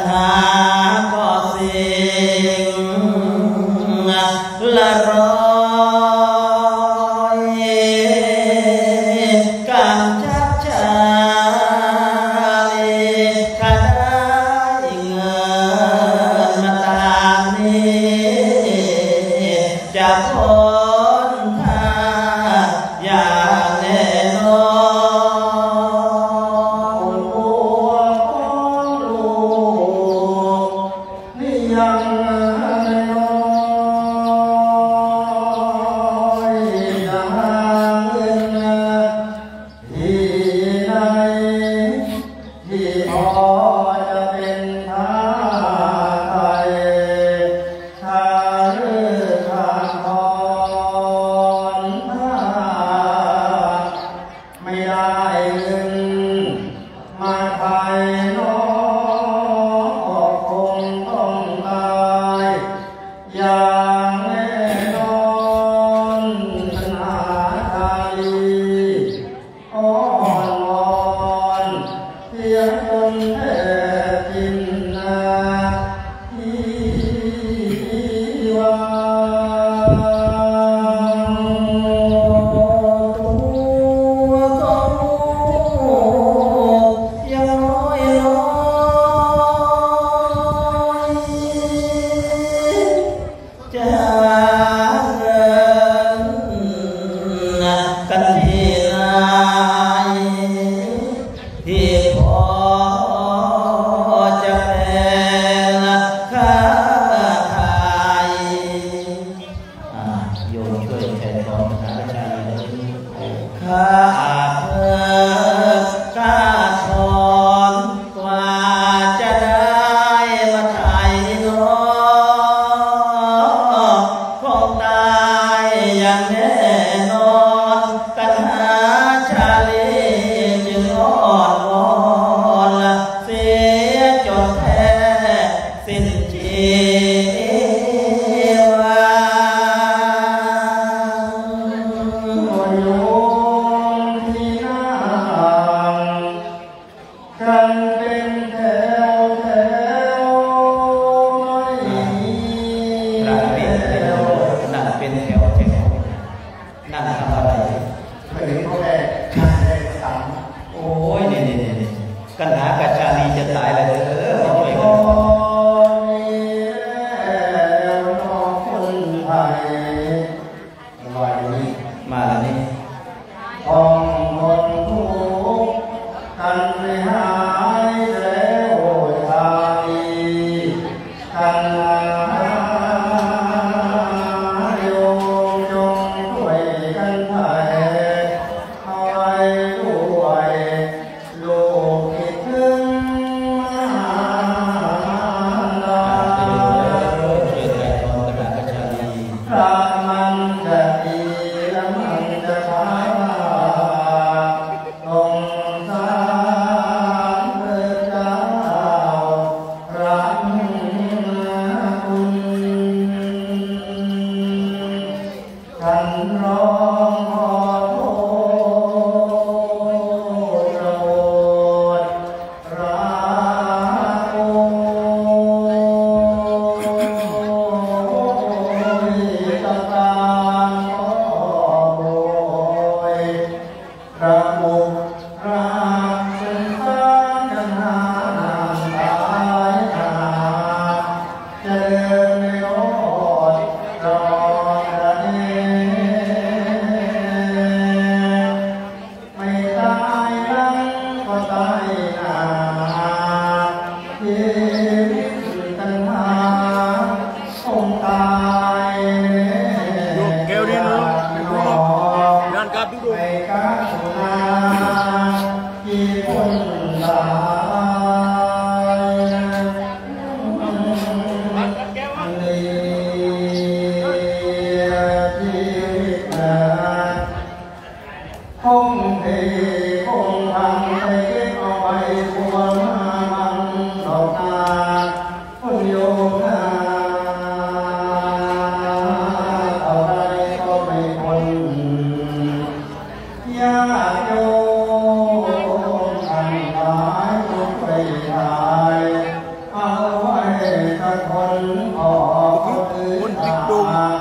หาก็สิ่งละร้อยกำชับชาลีก็ได้เงินมาตามนี้จะพ้นทางอย่างแน่นอนนี่ยังน้อยจะห่างเงินที่ไหนที่พอจะเป็นทางไทยทางเรื่องทางทอนไม่ได้เงินมาไทยน้องก็คงต้องตายคนพอคนอื่น